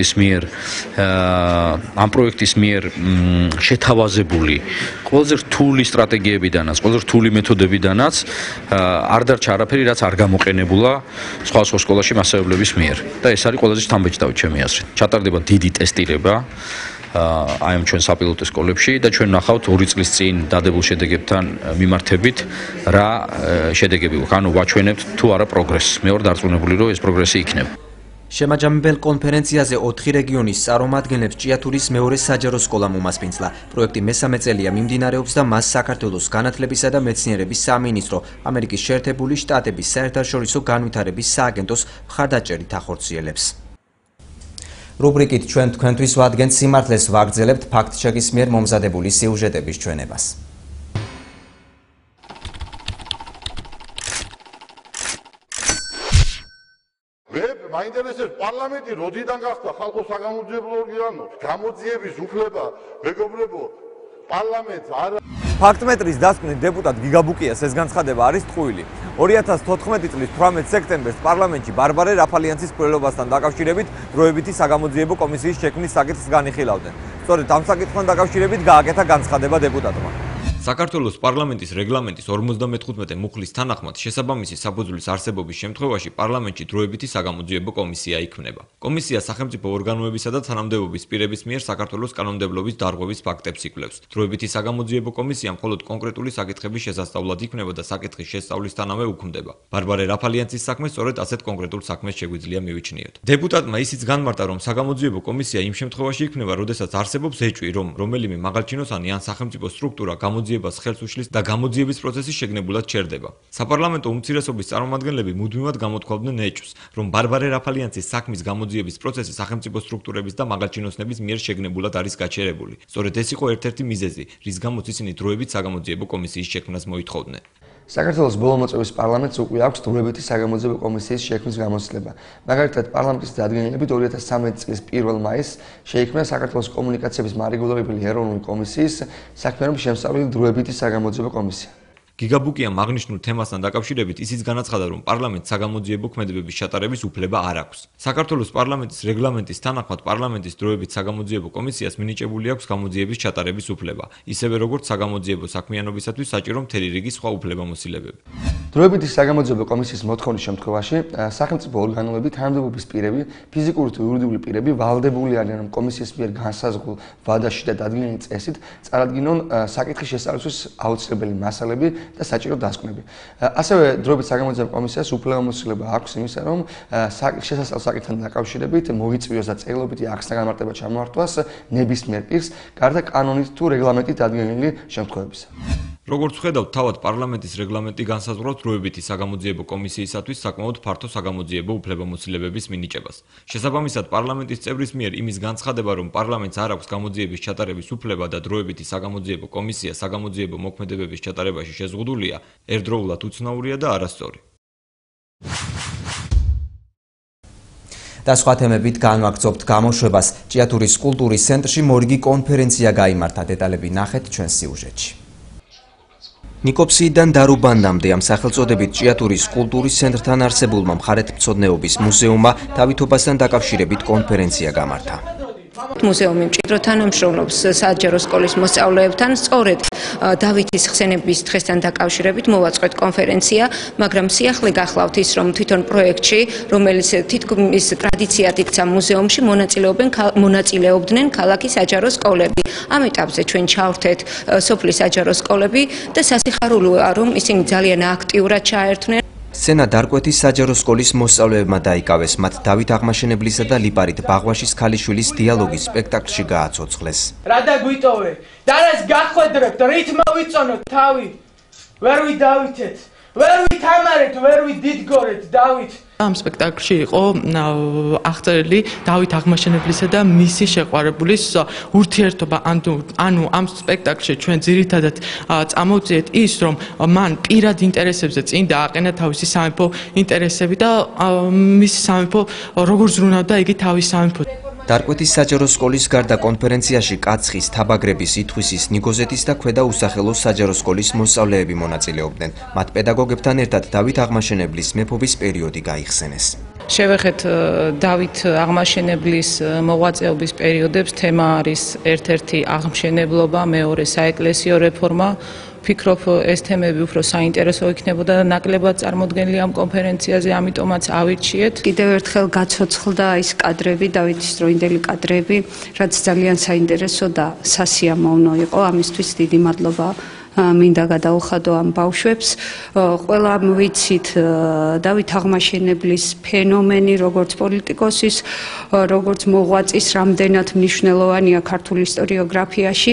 პროექტის მიერ შეთავაზებული ყველაზე რთული სტრატეგიებიდანაც, ყველაზე რთული მეთოდებიდანაც არ დარჩა არაფერი, რაც არ გამოყენებულა სხვა სკოლაში მასწავლებლების მიერ. და ეს არის ყველაზე შთამბეჭდავი ჩემი აზრით. ჩატარდება დიდი ტესტირება აი ამ ჩვენ საპილოტო სკოლებში და ჩვენ ნახავთ 2 წლის წინ დადებულ შედეგებთან მიმართებით რა შედეგები გვაქვს. ანუ ვაჩვენებთ თუ არა პროგრესს. მე ვარ დარწმუნებული, რომ ეს პროგრესი იქნება.
შემაჯამებელ კონფერენციაზე 4 რეგიონის წარმომადგენლებს ჭიათურის მეორე საჯარო სკოლა მომასპინძლა. პროექტი მესამე წელია მიმდინარეობს და მას საქართველოს განათლებისა და მეცნიერების სამინისტრო, ამერიკის შეერთებული შტატების საერთაშორისო განვითარების სააგენტოს მხარდაჭერით ახორციელებს. რუბრიკით ჩვენ თქვენთვის ვადგენთ სიმართლეს ვაგრძელებთ ფაქტ-ჩეკის მიერ მომზადებული სიუჟეტების ჩვენებას.
მაინტერესებს პარლამენტი როდიდან გახდა ხალხო საგამოძიებო ორგანო, გამოძიების უფლება, მეგობრებო, პარლამენტს არა.
ფაქტმეტრის დასკვნით დეპუტატ გიგაბუკიას ეს განცხადება არის ტყუილი. 2014 წლის 18 სექტემბერს პარლამენტში ბარბარე რაფალიანცის მკვლელობასთან დაკავშირებით დროებითი საგამოძიებო კომისიის შექმნის საკითხს განიხილავდნენ. სწორედ ამ საკითხთან დაკავშირებით გააკეთა განცხადება დეპუტატმა. საქართველოს პარლამენტის რეგლამენტის 54 მუხლის თანახმად შესაბამისი საფუძვლის არსებობის შემთხვევაში პარლამენტში დროებითი საგამოძიებო კომისია იქმნება. კომისია სახელმწიფო ორგანოებისა და თანამდებობის პირების მიერ საქართველოს კანონმდებლობის დარღვევის ფაქტებს იკვლევს. დროებითი საგამოძიებო კომისია მხოლოდ კონკრეტული საკითხების შესასწავლად იქმნება და საკითხის შესწავლისთანავე უქმდება. ბარბარე რაფალიანცის საქმე სწორედ ასეთ კონკრეტულ საქმეს შეგვიძლია მივიჩნიოთ. დეპუტატმა ისიც განმარტა, რომ საგამოძიებო კომისია იმ შემთხვევაში იქმნება, როდესაც არსებობს ეჭვი, რომ რომელიმე მაღალჩინოსანი ან სახელმწიფო სტრუქტურა გამოძიებას ხელს უშლის და გამოძიების პროცესი შეგნებულად ჩერდება. საპარლამენტო უმცირესობის წარმომადგენლები მუდმივად გამოთქვამდნენ ეჭვს, რომ ბარბარე რაფალიანცის საქმის გამოძიების პროცესი სახელმწიფო სტრუქტურების და მაღალჩინოსნების მიერ შეგნებულად არის გაჩერებული. სწორედ ეს იყო ერთ-ერთი მიზეზი, რის გამოც ისინი დროებით საგამოძიებო კომისიის შექმნას მოითხოვდნენ.
საქართველოს ბოლომოწევის პარლამენტს უკვე აქვს დროებითი საგამოძიებო კომისიის შექმნის გამოცდილება. მაგალითად, პარლამენტის დადგენილებით 2013 წლის 1 მაისს შეიქმნა საქართველოს კომუნიკაციების მარეგულირებელი ეროვნული კომისიის საქმიანობის შემსწავლელი დროებითი საგამოძიებო კომისია.
გიგაბუკიამ აღნიშნულ თემასთან დაკავშირებით ისიც განაცხადა, რომ პარლამენტს საგამოძიებო ქმედებების ჩატარების უფლება არ აქვს. საქართველოს პარლამენტის რეგლამენტის თანახმად პარლამენტის დროებით საგამოძიებო კომისიას მინიჭებული აქვს გამოძიების ჩატარების უფლება, ისევე როგორც საგამოძიებო საქმიანობისათვის საჭირო მთელი რიგი სხვა უფლებამოსილებები.
დროებითი საგამოძიებო კომისიის მოთხოვნის შემთხვევაში სახელმწიფო ორგანოები, თანამდებობის პირები, ფიზიკური თუ იურიდიული პირები ვალდებული არიან, რომ კომისიის მიერ განსაზღვრულ ვადაში და დადგენილი წესით წარადგინონ საკითხის შესწავლისთვის აუცილებელი მასალები და საჭირო დასკვნები. ასევე დროებით საგამოძიებო კომისიას უფლებამოსილება აქვს იმისა, რომ შესასწავლ საკითხთან დაკავშირებით მოიწვიოს და წერილობითი აქცთა განმარტება ჩამოართვას ნებისმიერ პირს, გარდა კანონით თუ რეგლამენტით დადგენილი შემთხვევებისა.
როგორც ხედავთ, თავად პარლამენტის რეგლამენტი განსაზღვრავს დროებითი საგამოძიებო კომისიისათვის საკმაოდ ფართო საგამოძიებო უფლებამოსილებების მინიჭებას. შესაბამისად, პარლამენტის წევრის მიერ იმის განცხადება, რომ პარლამენტს არ აქვს გამოძიების ჩატარების უფლება და დროებითი საგამოძიებო კომისია საგამოძიებო მოქმედებების ჩატარებაში შეზღუდულია, ერთდროულად უცნაურია და არასწორი.
და სხვა თემებით განვაგრძობთ გამოშვებას. ჭიათურის კულტურის ცენტრში მორიგი კონფერენცია გაიმართა. დეტალები ნახეთ ჩვენ სიუჟეტში. ნიკოპსიიდან დარუბანდამდე ამ სახელწოდებით ჭიათურის კულტურის ცენტრთან არსებულმა მხარეთმცოდნეობის მუზეუმმა დავითობასთან დაკავშირებით კონფერენცია გამართა.
მუზეუმი მჭიდროდ თანამშრომლობს საჯარო სკოლის მოსწავლეებთან. სწორედ დავითის ხსენების დღესთან დაკავშირებით მოვაწყოთ კონფერენცია, მაგრამ სიახლე გახლავთ ის, რომ თვითონ პროექტში, რომელიც თითქმის ტრადიციად იქცა მუზეუმში, მონაწილეობდნენ ქალაქის საჯარო სკოლები. ამ ეტაპზე ჩვენ ჩავრთეთ სოფლის საჯარო სკოლები და სასიხარულოა, რომ ისინი ძალიან აქტიურად ჩაერთვნენ.
სცენა დარკვეთის საჯარო სკოლის მოსწავლეებმა დაიკავეს. მათ დავით აღმაშენებლისა და ლიპარიტ ბაღვაშის ქალიშვილის დიალოგი სპექტაკლში გააცოცხლეს.
რა დაგვიტოვე? და რას გახვედრებთ? რით მოვიწონოთ თავი? ვერ ვიდავითეთ. ვერ ვითამარეთ, ვერ ვიდიდგორეთ, დავით.
ამ სპექტაკლში იყო აღწერილი დავით აღმაშენებლისა და მისი შეყვარებულის ურთიერთობა. ანუ ამ სპექტაკლში ჩვენ ძირითადად წამოვწიეთ ის, რომ მან პირად ინტერესებზე წინ დააყენა თავისი სამეფო ინტერესები და მისი სამეფო როგორ ზრუნავდა იგი თავის სამეფოს.
დარკვეთის საჯარო სკოლის გარდა კონფერენციაში კაცხის, თაბაგრების, ითხვისის, ნიგოზეთის და ქვედა უსახელოს საჯარო სკოლის მოსწავლეები მონაწილეობდნენ. მათ პედაგოგებთან ერთად დავით აღმაშენებლის მეფობის პერიოდი გაიხსენეს.
შევეხეთ დავით აღმაშენებლის მოღვაწეობის პერიოდებს. თემა არის ერთ-ერთი აღმშენებლობა, მეორე საეკლესიო რეფორმა, ვფიქრობ, ეს თემები უფრო საინტერესო იქნებოდა და ნაკლებად წარმოდგენილი ამ კონფერენციაზე, ამიტომაც ავირჩიეთ.
კიდევ ერთხელ გაცოცხლდა ის კადრები, დავითის დროინდელი კადრები, რაც ძალიან საინტერესო და სასიამოვნო იყო. ამისთვის დიდი მადლობა მინდა გადაუხადო ამ ბავშვებს. ყველა ვიცით დავით აღმაშენებლის ფენომენი, როგორც პოლიტიკოსის, როგორც მოღვაწის, რამდენად მნიშვნელოვანია ქართულ ისტორიოგრაფიაში.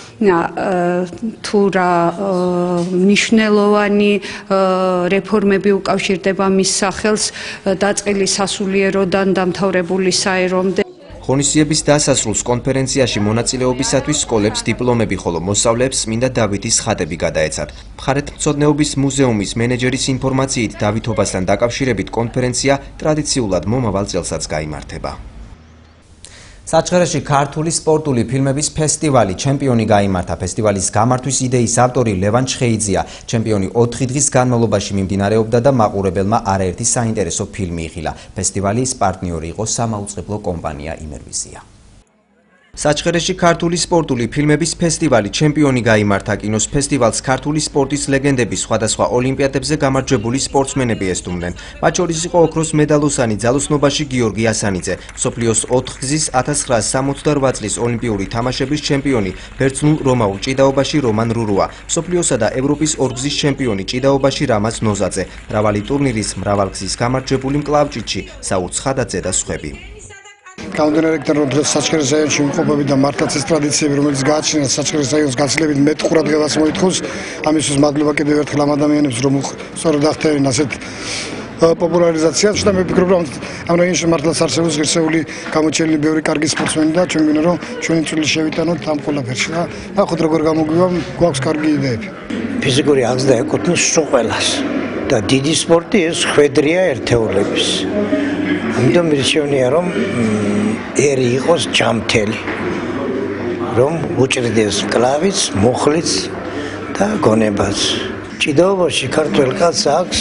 თუ რა მნიშვნელოვანი რეფორმები უკავშირდება მის სახელს დაწყილი სასულიეროდან დამთავრებული საერომდე.
ღონისძიების დასასრულს კონფერენციაში მონაწილეობისათვის სკოლებს დიპლომები, ხოლო მოსწავლეებს წმინდა დავითის ხატები გადაეცათ. მხარეთმცოდნეობის მუზეუმის მენეჯერის ინფორმაციით, დავითობასთან დაკავშირებით კონფერენცია ტრადიციულად მომავალ წელსაც გაიმართება. საჩხერეში ქართული სპორტული ფილმების ფესტივალი ჩემპიონი გაიმართა. ფესტივალის გამართვის იდეის ავტორი ლევან ჩხეიძეა. ჩემპიონი 4 დღის განმავლობაში მიმდინარეობდა და მაყურებელმა არაერთი საინტერესო ფილმი იხილა. ფესტივალის პარტნიორი იყო სამაუწყებლო კომპანია იმერვიზია. საჩხერეში ქართული სპორტული ფილმების ფესტივალი ჩემპიონი გაიმართა. კინოს ფესტივალს ქართული სპორტის ლეგენდები სხვადასხვა ოლიმპიადებზე გამარჯვებული სპორტსმენები ესტუმრნენ. მათ შორის იყო ოქროს მედალოსანი ძალოსნობაში გიორგი ასანიძე, მსოფლიოს 4გზის 1968 წლის ოლიმპიური თამაშების ჩემპიონი, ბერძნულ რომაულ ჭიდაობაში რომან რურუა, მსოფლიოსა და ევროპის 2გზის ჩემპიონი ჭიდაობაში რამაზ ნოზაძე, მრავალი ტურნირის მრავალგზის გამარჯვებული მკლავჭიდში საურც ხადაძე და სხვები.
გამომდინარე იქიდან, რომ საჩხერის რაიონში იმყოფები და მართლაც ეს ტრადიციები, რომელიც გააჩნია საჩხერის რაიონს გაცილებით მეტ ყურადღებას მოითხოვს, ამისთვის მადლობა კიდევ ერთხელ ამ ადამიანებს, რომ სწორად ახდენენ ასეთ პოპულარიზაციას და მე ვფიქრობ, რომ ამ რაიონში მართლაც არსებობს ღირსეული გამოჩენილი ბევრი კარგი სპორტსმენი და ჩვენ გვინდა რომ ჩვენი წვლილი შევიტანოთ ამ ყველაფერში და ნახოთ როგორ გამოგვივა, გვაქვს კარგი იდეები.
ფიზიკური აღზრდა ეკუთვნის სულ ყველას და დიდი სპორტი ეს ხვედრია ერთეულების. ამიტომ მირჩევნია რომ ერი იყოს ჯამთელი, რომ უჭირდეს კლავიც, მუხლიც და გონებას. ჭიდაობაში ქართველ კაცს აქვს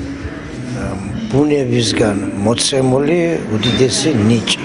ბუნებისგან მოცემული უდიდესი ნიჭი,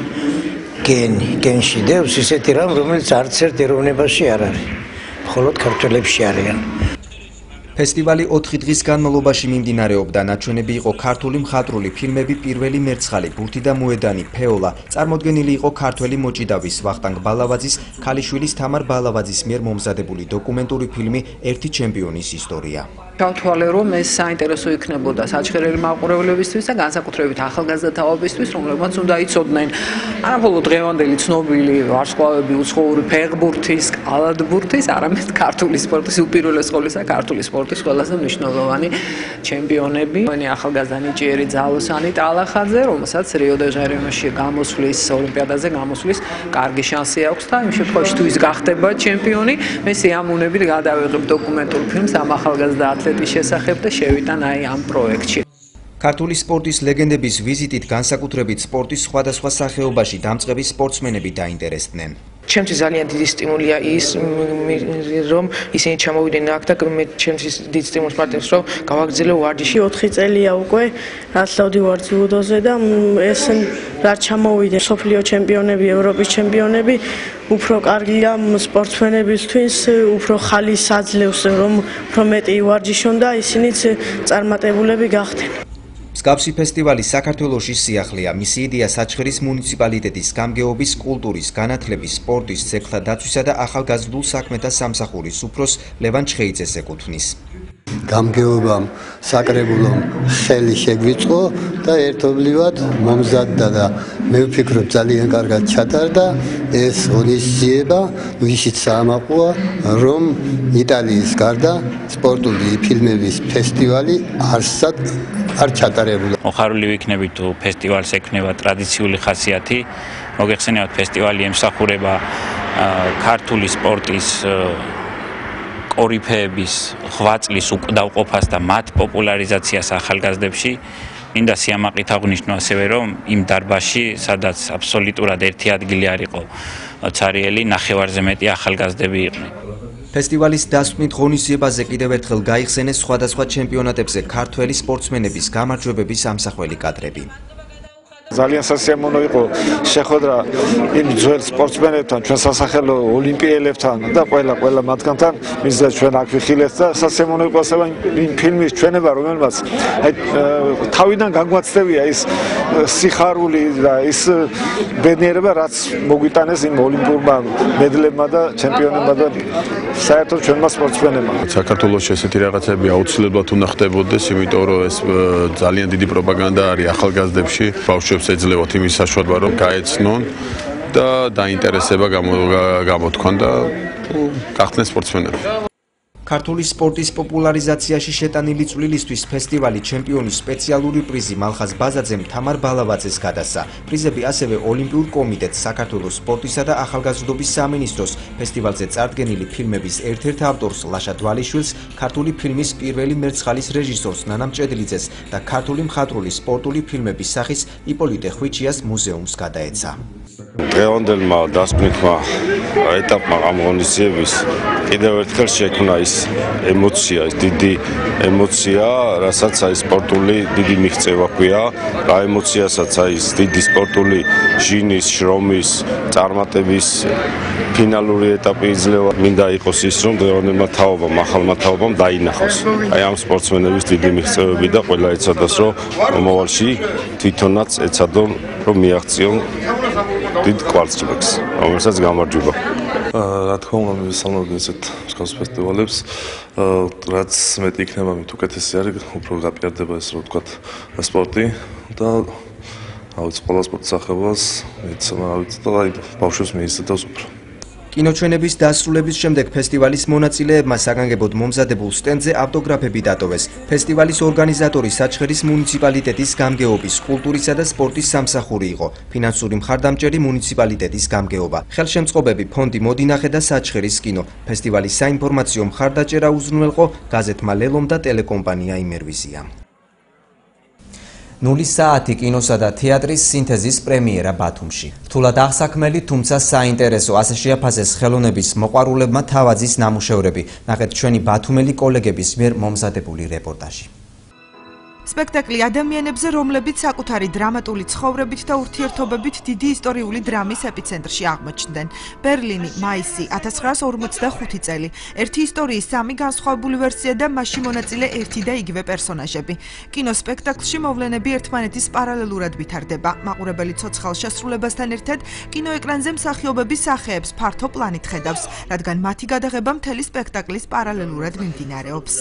გენში დევს ისეთი რამ, რომელიც არც ერთ ეროვნებაში არ არის, მხოლოდ ქართველებში არიან.
ფესტივალი 4 დღის განმავლობაში მიმდინარეობდა. ნაჩვენები იყო ქართული მხატვრული ფილმები პირველი მერცხალი, ბურთი და მოედანი, ფეოლა. წარმოდგენილი იყო ქართველი მოჭიდავის, ვახტანგ ბალავაძის, ქალიშვილის თამარ ბალავაძის მიერ მომზადებული დოკუმენტური ფილმი ერთი ჩემპიონის ისტორია.
გავთვალე, რომ ეს საინტერესო იქნებოდა საჩხერელი მაყურებლებისთვის და განსაკუთრებით ახალგაზრდა თაობისთვის, რომლებმაც უნდა იცოდნენ არა მხოლოდ დღევანდელი ცნობილი ვარსკვლავები, უცხოური ფეხბურთის, კალათბურთის, არამედ ქართული სპორტის უპირველეს ყოვლისა ქართული სპორტის ყველაზე მნიშვნელოვანი ჩემპიონები. ჩვენი ახალგაზრდა ნიჭიერი ძალოსანი ტალახაძე, რომელსაც რიო-დე-ჟანეიროში გამოსვლის, ოლიმპიადაზე გამოსვლის კარგი შანსი აქვს და იმ შემთხვევაში თუ ის გახდება ჩემპიონი, მე სიამოვნებით გადავიღებ დოკუმენტურ ფილმს ამ ახალგაზრდა ატლეტის შესახებ და შევიტან აი ამ პროექტში.
ქართული სპორტის ლეგენდების ვიზიტით განსაკუთრებით სპორტის სხვადასხვა სახეობაში დამწყები სპორტსმენები დაინტერესდნენ.
ჩემთვის ძალიან დიდი სტიმულია ის, რომ ისინი ჩამოვიდნენ აქ და მე ჩემთვის დიდ სტიმულს მარტივს რომ გავაგრძელო ვარჯიში.
4 წელია უკვე ასლავდი ვარჯიშობდოზე და ეს რაც ჩამოვიდნენ სოფლიო ჩემპიონები, ევროპის ჩემპიონები, უფრო კარგია სპორტსმენებისთვის, უფრო ხალის აძლევს, რომ უფრო მეტი ვარჯიშონ და ისინიც წარმატებულები გახდნენ.
მსგავსი ფესტივალი საქართველოში სიახლეა. მისი იდეა საჩხერის მუნიციპალიტეტის გამგეობის, კულტურის, განათლების, სპორტის, ძეგლთა დაცვისა და ახალგაზრდულ საქმეთა სამსახურის უფროს ლევან ჩხეიძეს ეკუთვნის.
გამგეობამ საკრებულომ ხელი შეგვიწყო და ერთობლივად მომზადდა და მე ვფიქრობ ძალიან კარგად ჩატარდა ეს ღონისძიება, ვიშით საამაყოა, რომ იტალიის გარდა სპორტული ფილმების ფესტივალი არსად არ ჩატარებულა.
მოხარული ვიქნებით თუ ფესტივალს ექნება ტრადიციული ხასიათი. მოგეხსენებათ, ფესტივალი ემსახურება ქართული სპორტის კორიფეების ღვაწლის უკდავყოფას და მათ პოპულარიზაციას ახალგაზრდებში. მინდა სიამაყით აღვნიშნო ასევე, რომ იმ დარბაზში, სადაც აბსოლუტურად ერთი ადგილი არ იყო ცარიელი, ნახევარზე მეტი ახალგაზრდები იყვნენ.
ფესტივალის დასვით ღონისძიებაზე კიდევ ერთხელ გაიხსენეს სხვადასხვა ჩემპიონატებზე ქართველი სპორტსმენების გამარჯვებების ამსახველი კადრები.
ძალიან სასიამოვნო იყო შეხვედრა იმ ძველ სპორტსმენებთან, ჩვენ სასახელო ოლიმპიელებთან და ყველა მათგანთან, ვისაც ჩვენ აქ ვიხილეთ და სასიამოვნო იყო ასევე იმ ფილმის ჩვენება, რომელმაც თავიდან განგვაცდებია ის სიხარული და ის ბედნიერება, რაც მოგვიტანეს იმ ოლიმპიურმა მედლებმა და ჩემპიონებმა და საერთოდ ჩვენმა სპორტსმენებმა.
საქართველოს ესეთი რაღაცები აუცილებლად უნდა ხდებოდეს, იმიტომ რომ ეს ძალიან დიდი პროპაგანდა არის ახალგაზრდებში, ბავშვებს ეძლევათ იმის საშუალება, რომ გაეცნონ და დაინტერესება გამოთქვან და გახდნენ სპორტსმენები.
ქართული სპორტის პოპულარიზაციაში შეტანილი წვლილისთვის ფესტივალი ჩემპიონის სპეციალური პრიზი მალხაზ ბაზაძემ თამარ ბალავაძეს გადასცა. პრიზები ასევე ოლიმპიურ კომიტეტს, საქართველოს სპორტისა და ახალგაზრდობის სამინისტროს, ფესტივალზე წარდგენილი ფილმების ერთ-ერთ ავტორს ლაშა დვალიშვილს, ქართული ფილმის პირველი მერცხალის რეჟისორს ნანა მჭედლიძეს და ქართული მხატვრული სპორტული ფილმების სახის იპოლიტე ხვიჩიას მუზეუმს გადაეცა.
დღევანდელმა დასკვნითმა ეტაპმა ამღონისძიების კიდევ ერთხელ შექმნა ის ემოცია, ის დიდი ემოცია, რასაც აი სპორტული დიდი მიღწევა ჰქვია, რა ემოციასაც აი ის დიდი სპორტული ჟინის, შრომის, წარმატების ფინალური ეტაპი იძლევა. მინდა იყოს ის, რომ დღევანდელმა თაობამ, ახალმა თაობამ დაინახოს აი ამ სპორტსმენების დიდი მიღწევები და ყველა ეცადოს, რომ მომავალში თვითონაც ეცადონ, რომ მიაღწიონ დიდ კვარცხლბეკს, რომელსაც გამარჯვება.
რა თქმა უნდა, მივესალმები ესეთ მსგავს ფესტივალებს, რაც მეტი იქნება, მით უკეთესი არის, უფრო გაპიარდება ეს, რო ვთქვათ, სპორტი და ავიც ყველა სპორტ სახეობას, და აი ბავშვებს მიისწრებს უფრო.
კინოჩვენების დასრულების შემდეგ ფესტივალის მონაწილეებმა საგანგებოდ მომზადებულ სტენდზე ავტოგრაფები დატოვეს. ფესტივალის ორგანიზატორი საჩხერის მუნიციპალიტეტის გამგეობის, კულტურისა და სპორტის სამსახური იყო. ფინანსური მხარდამჭერი მუნიციპალიტეტის გამგეობა. ხელშემწყობები ფონდი მოდინახე და საჩხერის კინო. ფესტივალის საინფორმაციო მხარდაჭერა უზრუნველყო გაზეთმა ლელომ და ტელეკომპანია იმერვიზია. 0 საათი კინოსა და თეატრის სინთეზის პრემიერა ბათუმში. რთულად აღსაქმელი, თუმცა საინტერესო, ასე შეაფასეს ხელოვნების მოყვარულებმა თავაძის ნამუშევრები. ნახეთ ჩვენი ბათუმელი კოლეგების მიერ მომზადებული რეპორტაჟი.
სპექტაკლი ადამიანებზე, რომლებიც საკუთარი დრამატული ცხოვრებით და ურთიერთობებით დიდი ისტორიული დრამის ეპიცენტრში აღმოჩნდნენ. ბერლინი, მაისი, 1945 წელი. ერთი ისტორიის სამი განსხვავებული ვერსია და მასში მონაწილე ერთი და იგივე პერსონაჟები. კინოსპექტაკლში მოვლენები ერთმანეთის პარალელურად ვითარდება. მაყურებელი ცოცხალ შესრულებასთან ერთად კინოეკრანზე მსახიობების სახეებს ფართო პლანით ხედავს, რადგან მათი გადაღება მთელი სპექტაკლის პარალელურად მიმდინარეობს.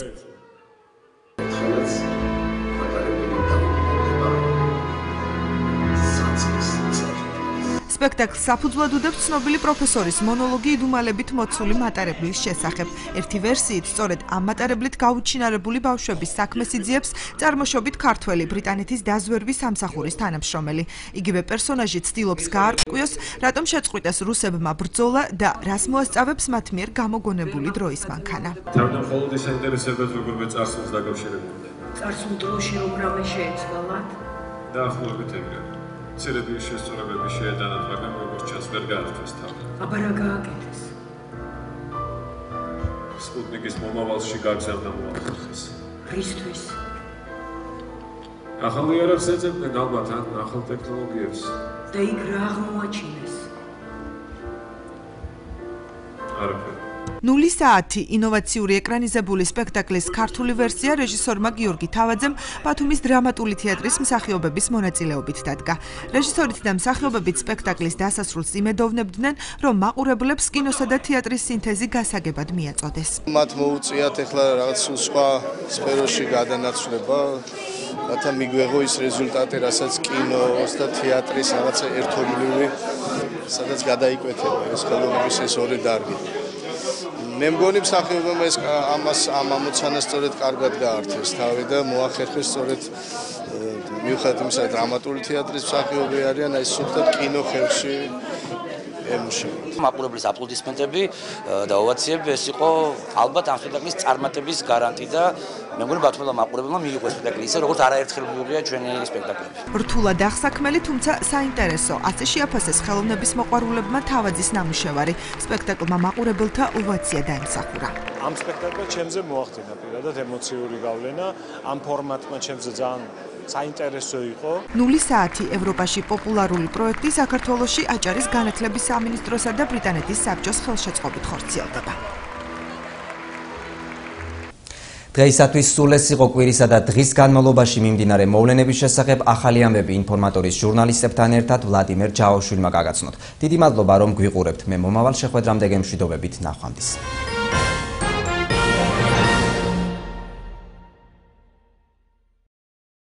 სპექტაკლს საფუძვლად უდევს ცნობილი პროფესორის მონოლოგი იდუმალებით მოცული მატარებლის შესახებ. ერთი ვერსიით, სწორედ ამ მატარებლით გაუჩინარებული ბავშვების საქმეს იძიებს წარმოშობით ქართველი ბრიტანეთის დაზვერვის სამსახურის თანამშრომელი. იგივე პერსონაჟი ცდილობს გაარკვიოს, რატომ შეწყვიტეს რუსებმა ბრძოლა და რას მოასწავებს მათ მიერ გამოგონებული დროის მანქანა.
თავდამხოლოდ ისაინტერესებათ როგორმე წარსულს დაკავშირებული.
წარსულ დროში რომ რამე შეეცვალათ?
დაახლოებით ეგრევე. ცერები შესწორებები შეედანათ, მაგრამ როგორც ჩანს ვერ გაართვეს თავი.
აბა რა გააკეთეს?
სპუტნიკის მომავალში გაგზავნა მოახერხეს.
რისთვის?
ახალ იარაღს ეძებდნენ ალბათ ან ახალ ტექნოლოგიებს.
და იქ რა აღმოაჩინეს?
არაფერი.
0 საათი ინოვაციური ეკრანიზებული სპექტაკლის ქართული ვერსია რეჟისორმა გიორგი თავაძემ ბათუმის დრამატული თეატრის მსახიობების მონაწილეობით დადგა. რეჟისორით და მსახიობებით სპექტაკლის დასასრულს იმედოვნებდნენ, რომ მაყურებლებს კინოსა და თეატრის სინთეზი გასაგებად მიაწოდეს.
მათ მოუწიათ ახლა რაღაც სხვა სფეროში გადანაცვლება, რათა მიგვეღო ის რეზულტატი, რასაც კინოს და თეატრის რაღაცა ერთობლივი, სადაც გადაიკვეთება ეს ხელოვნების ეს ორი დარგი. მე მგონი მსახიობებმა ეს ამ ამოცანას სწორედ კარგად გაართეს თავი და მოახერხეს სწორედ მიუხედავად იმისა, დრამატული თეატრის მსახიობები არიან, აი სულთან კინო ხელში ემუშავებენ.
მაყურებლის აპლოდისმენტები და ოვაციები ეს იყო ალბათ ამ სპექტაკლის წარმატების გარანტი და
მე მგონი ბათუმელმა მაყურებელმა მიიღო სპექტაკლი ისე როგორც არაერთხელ მიუღია ჩვენი სპექტაკლები.
რთულად აღსაქმელი, თუმცა საინტერესო, ასე შეაფასეს ხელოვნების მოყვარულებმა თავაძის ნამუშევარი. სპექტაკლმა მაყურებელთა ოვაცია დაიმსახურა.
ამ სპექტაკლს ჩემზე მოახდინა პირადად ემოციური გავლენა, ამ ფორმატმა ჩემზე ძალიან საინტერესო იყო.
0 საათი ევროპაში პოპულარული პროექტი საქართველოში აჭარის განათლების სამინისტროსა და ბრიტანეთის საბჭოს ხელშეწყობით ხორციელდება.
დღეისათვის სულ ეს იყო კვირისა და დღის განმავლობაში მიმდინარე მოვლენების შესახებ ახალი ამბები ინფორმატორის ჟურნალისტებთან ერთად ვლადიმერ ჯაოშვილმა გაგაცნოთ. დიდი მადლობა რომ გვიყურებთ. მე მომავალ შეხვედრამდე გემშვიდობებით, ნახვამდის.